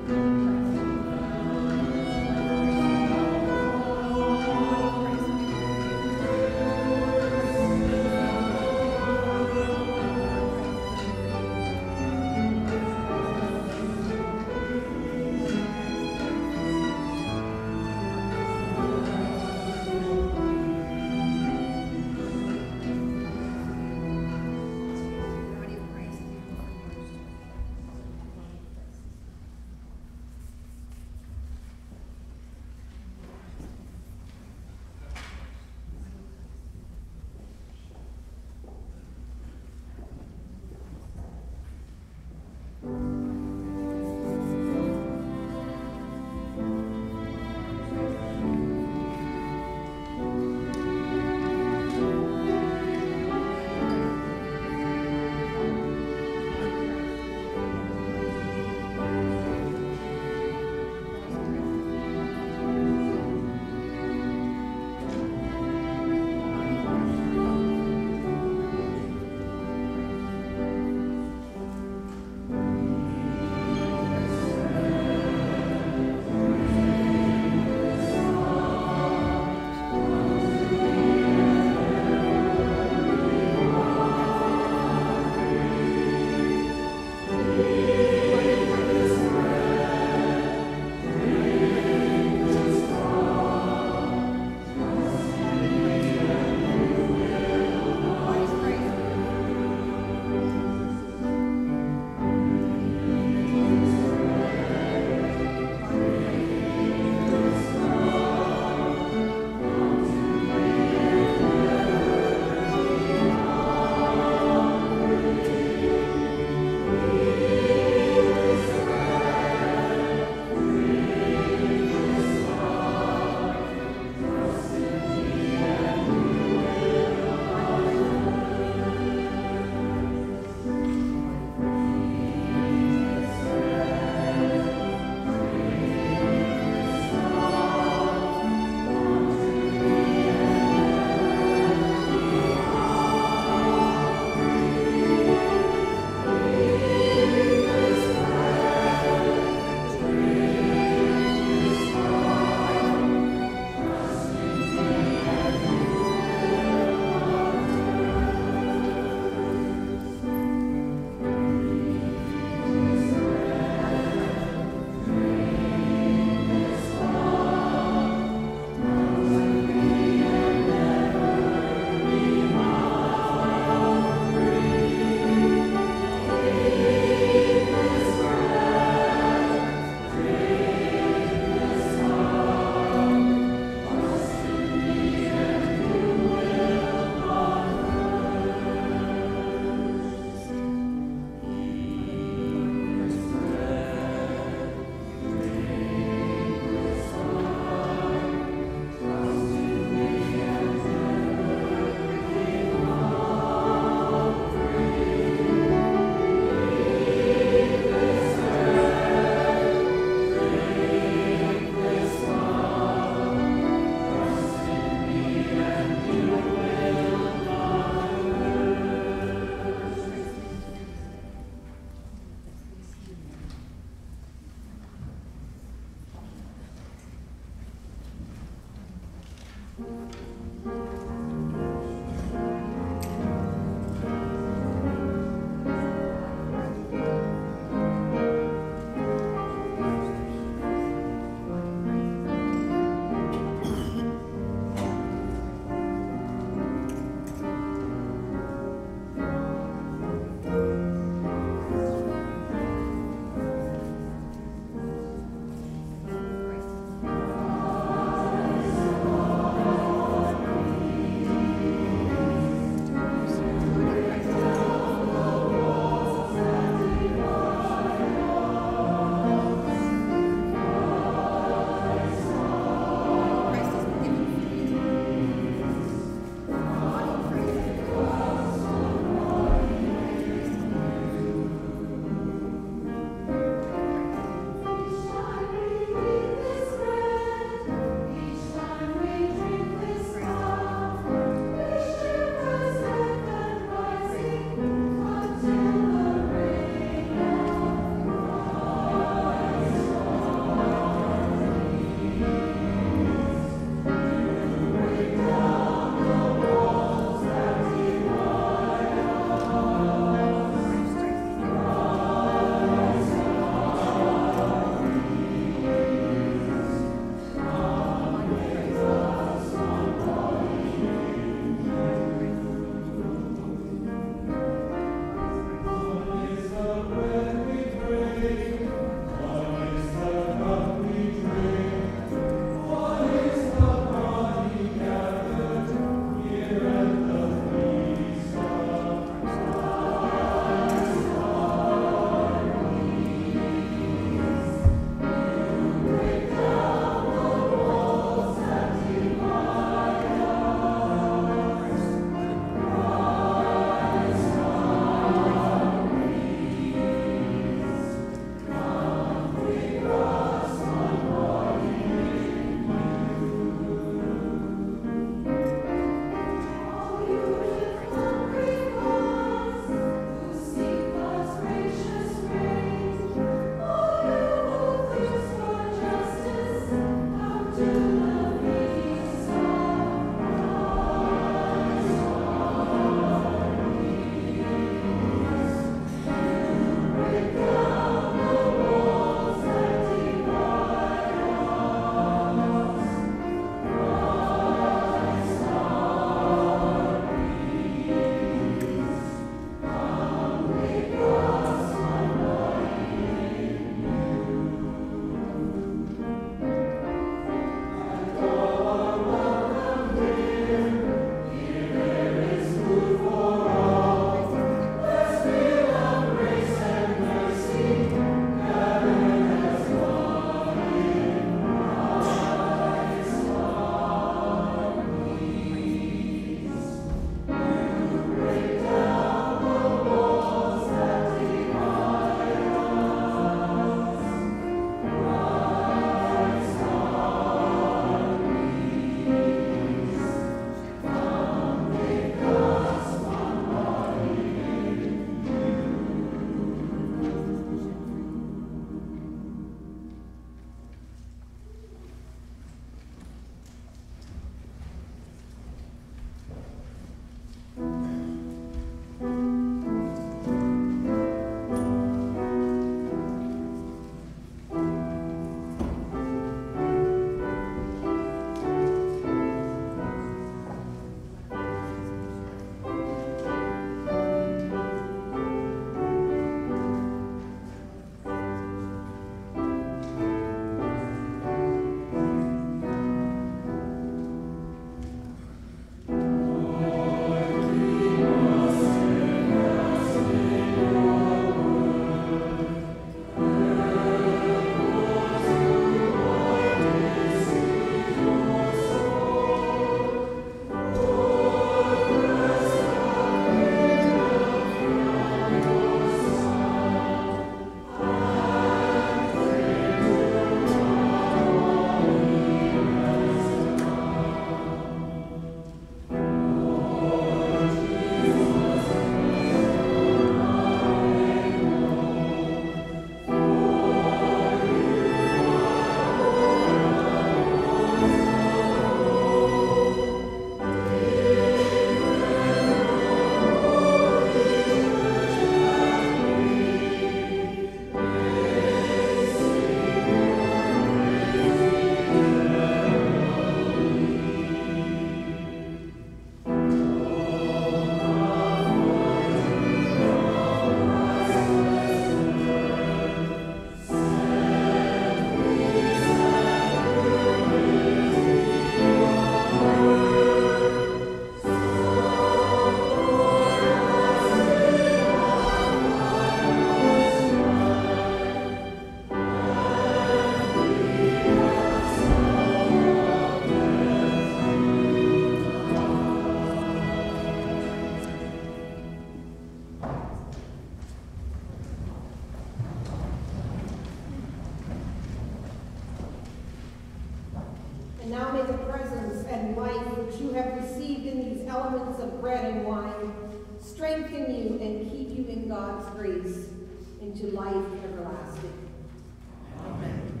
which you have received in these elements of bread and wine strengthen you and keep you in God's grace into life everlasting. Amen.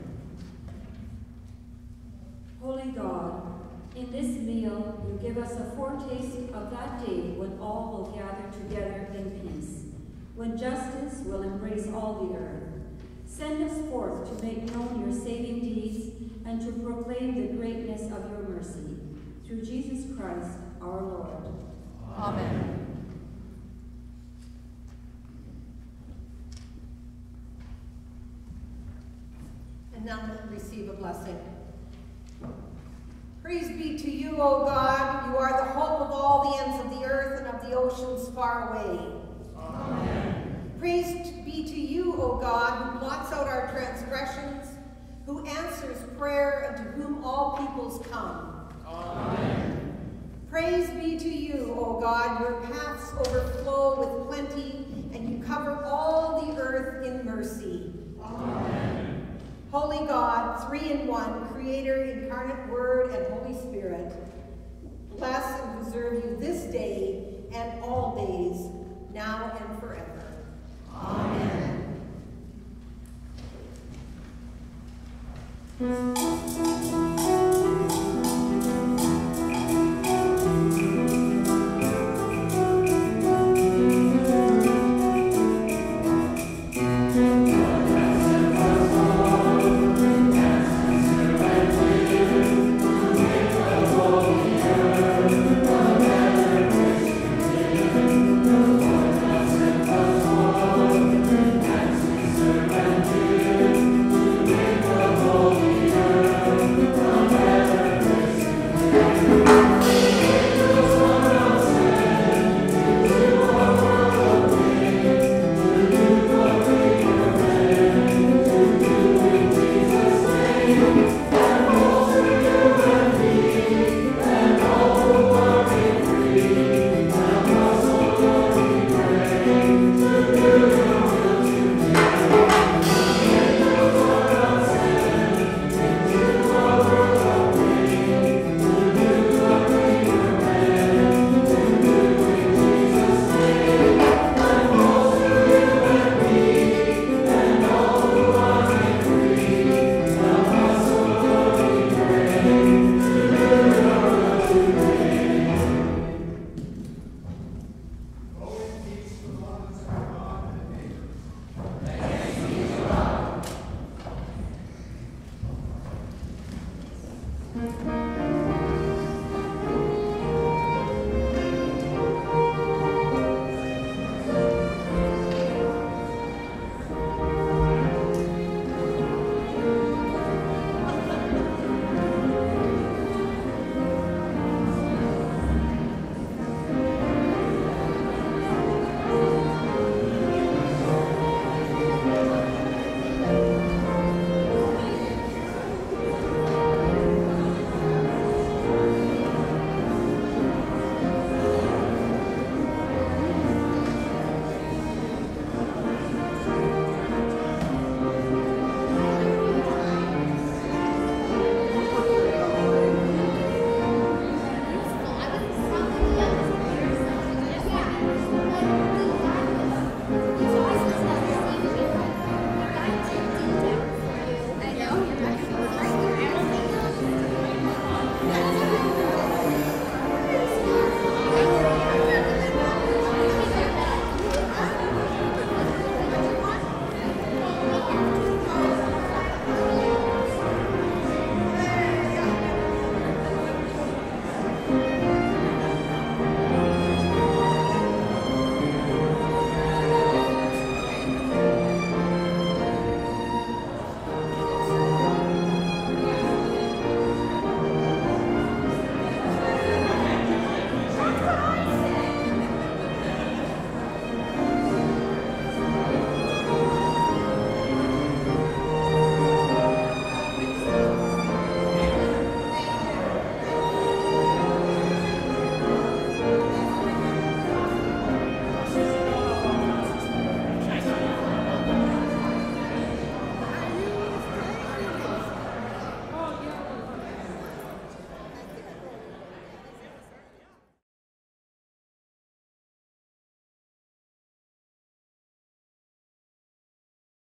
Holy God, in this meal you give us a foretaste of that day when all will gather together in peace, when justice will embrace all the earth. Send us forth to make known your saving deeds and to proclaim the greatness of your mercy. Through Jesus Christ, our Lord. Amen. And now we'll receive a blessing. Praise be to you, O God. You are the hope of all the ends of the earth and of the oceans far away. Amen. Praise be to you, O God, who blots out our transgressions, who answers prayer, and to whom all peoples come. Amen. Praise be to you, O God. Your paths overflow with plenty, and you cover all the earth in mercy. Amen. Holy God, three in one, Creator, Incarnate Word, and Holy Spirit, bless and preserve you this day and all days, now and forever. Amen.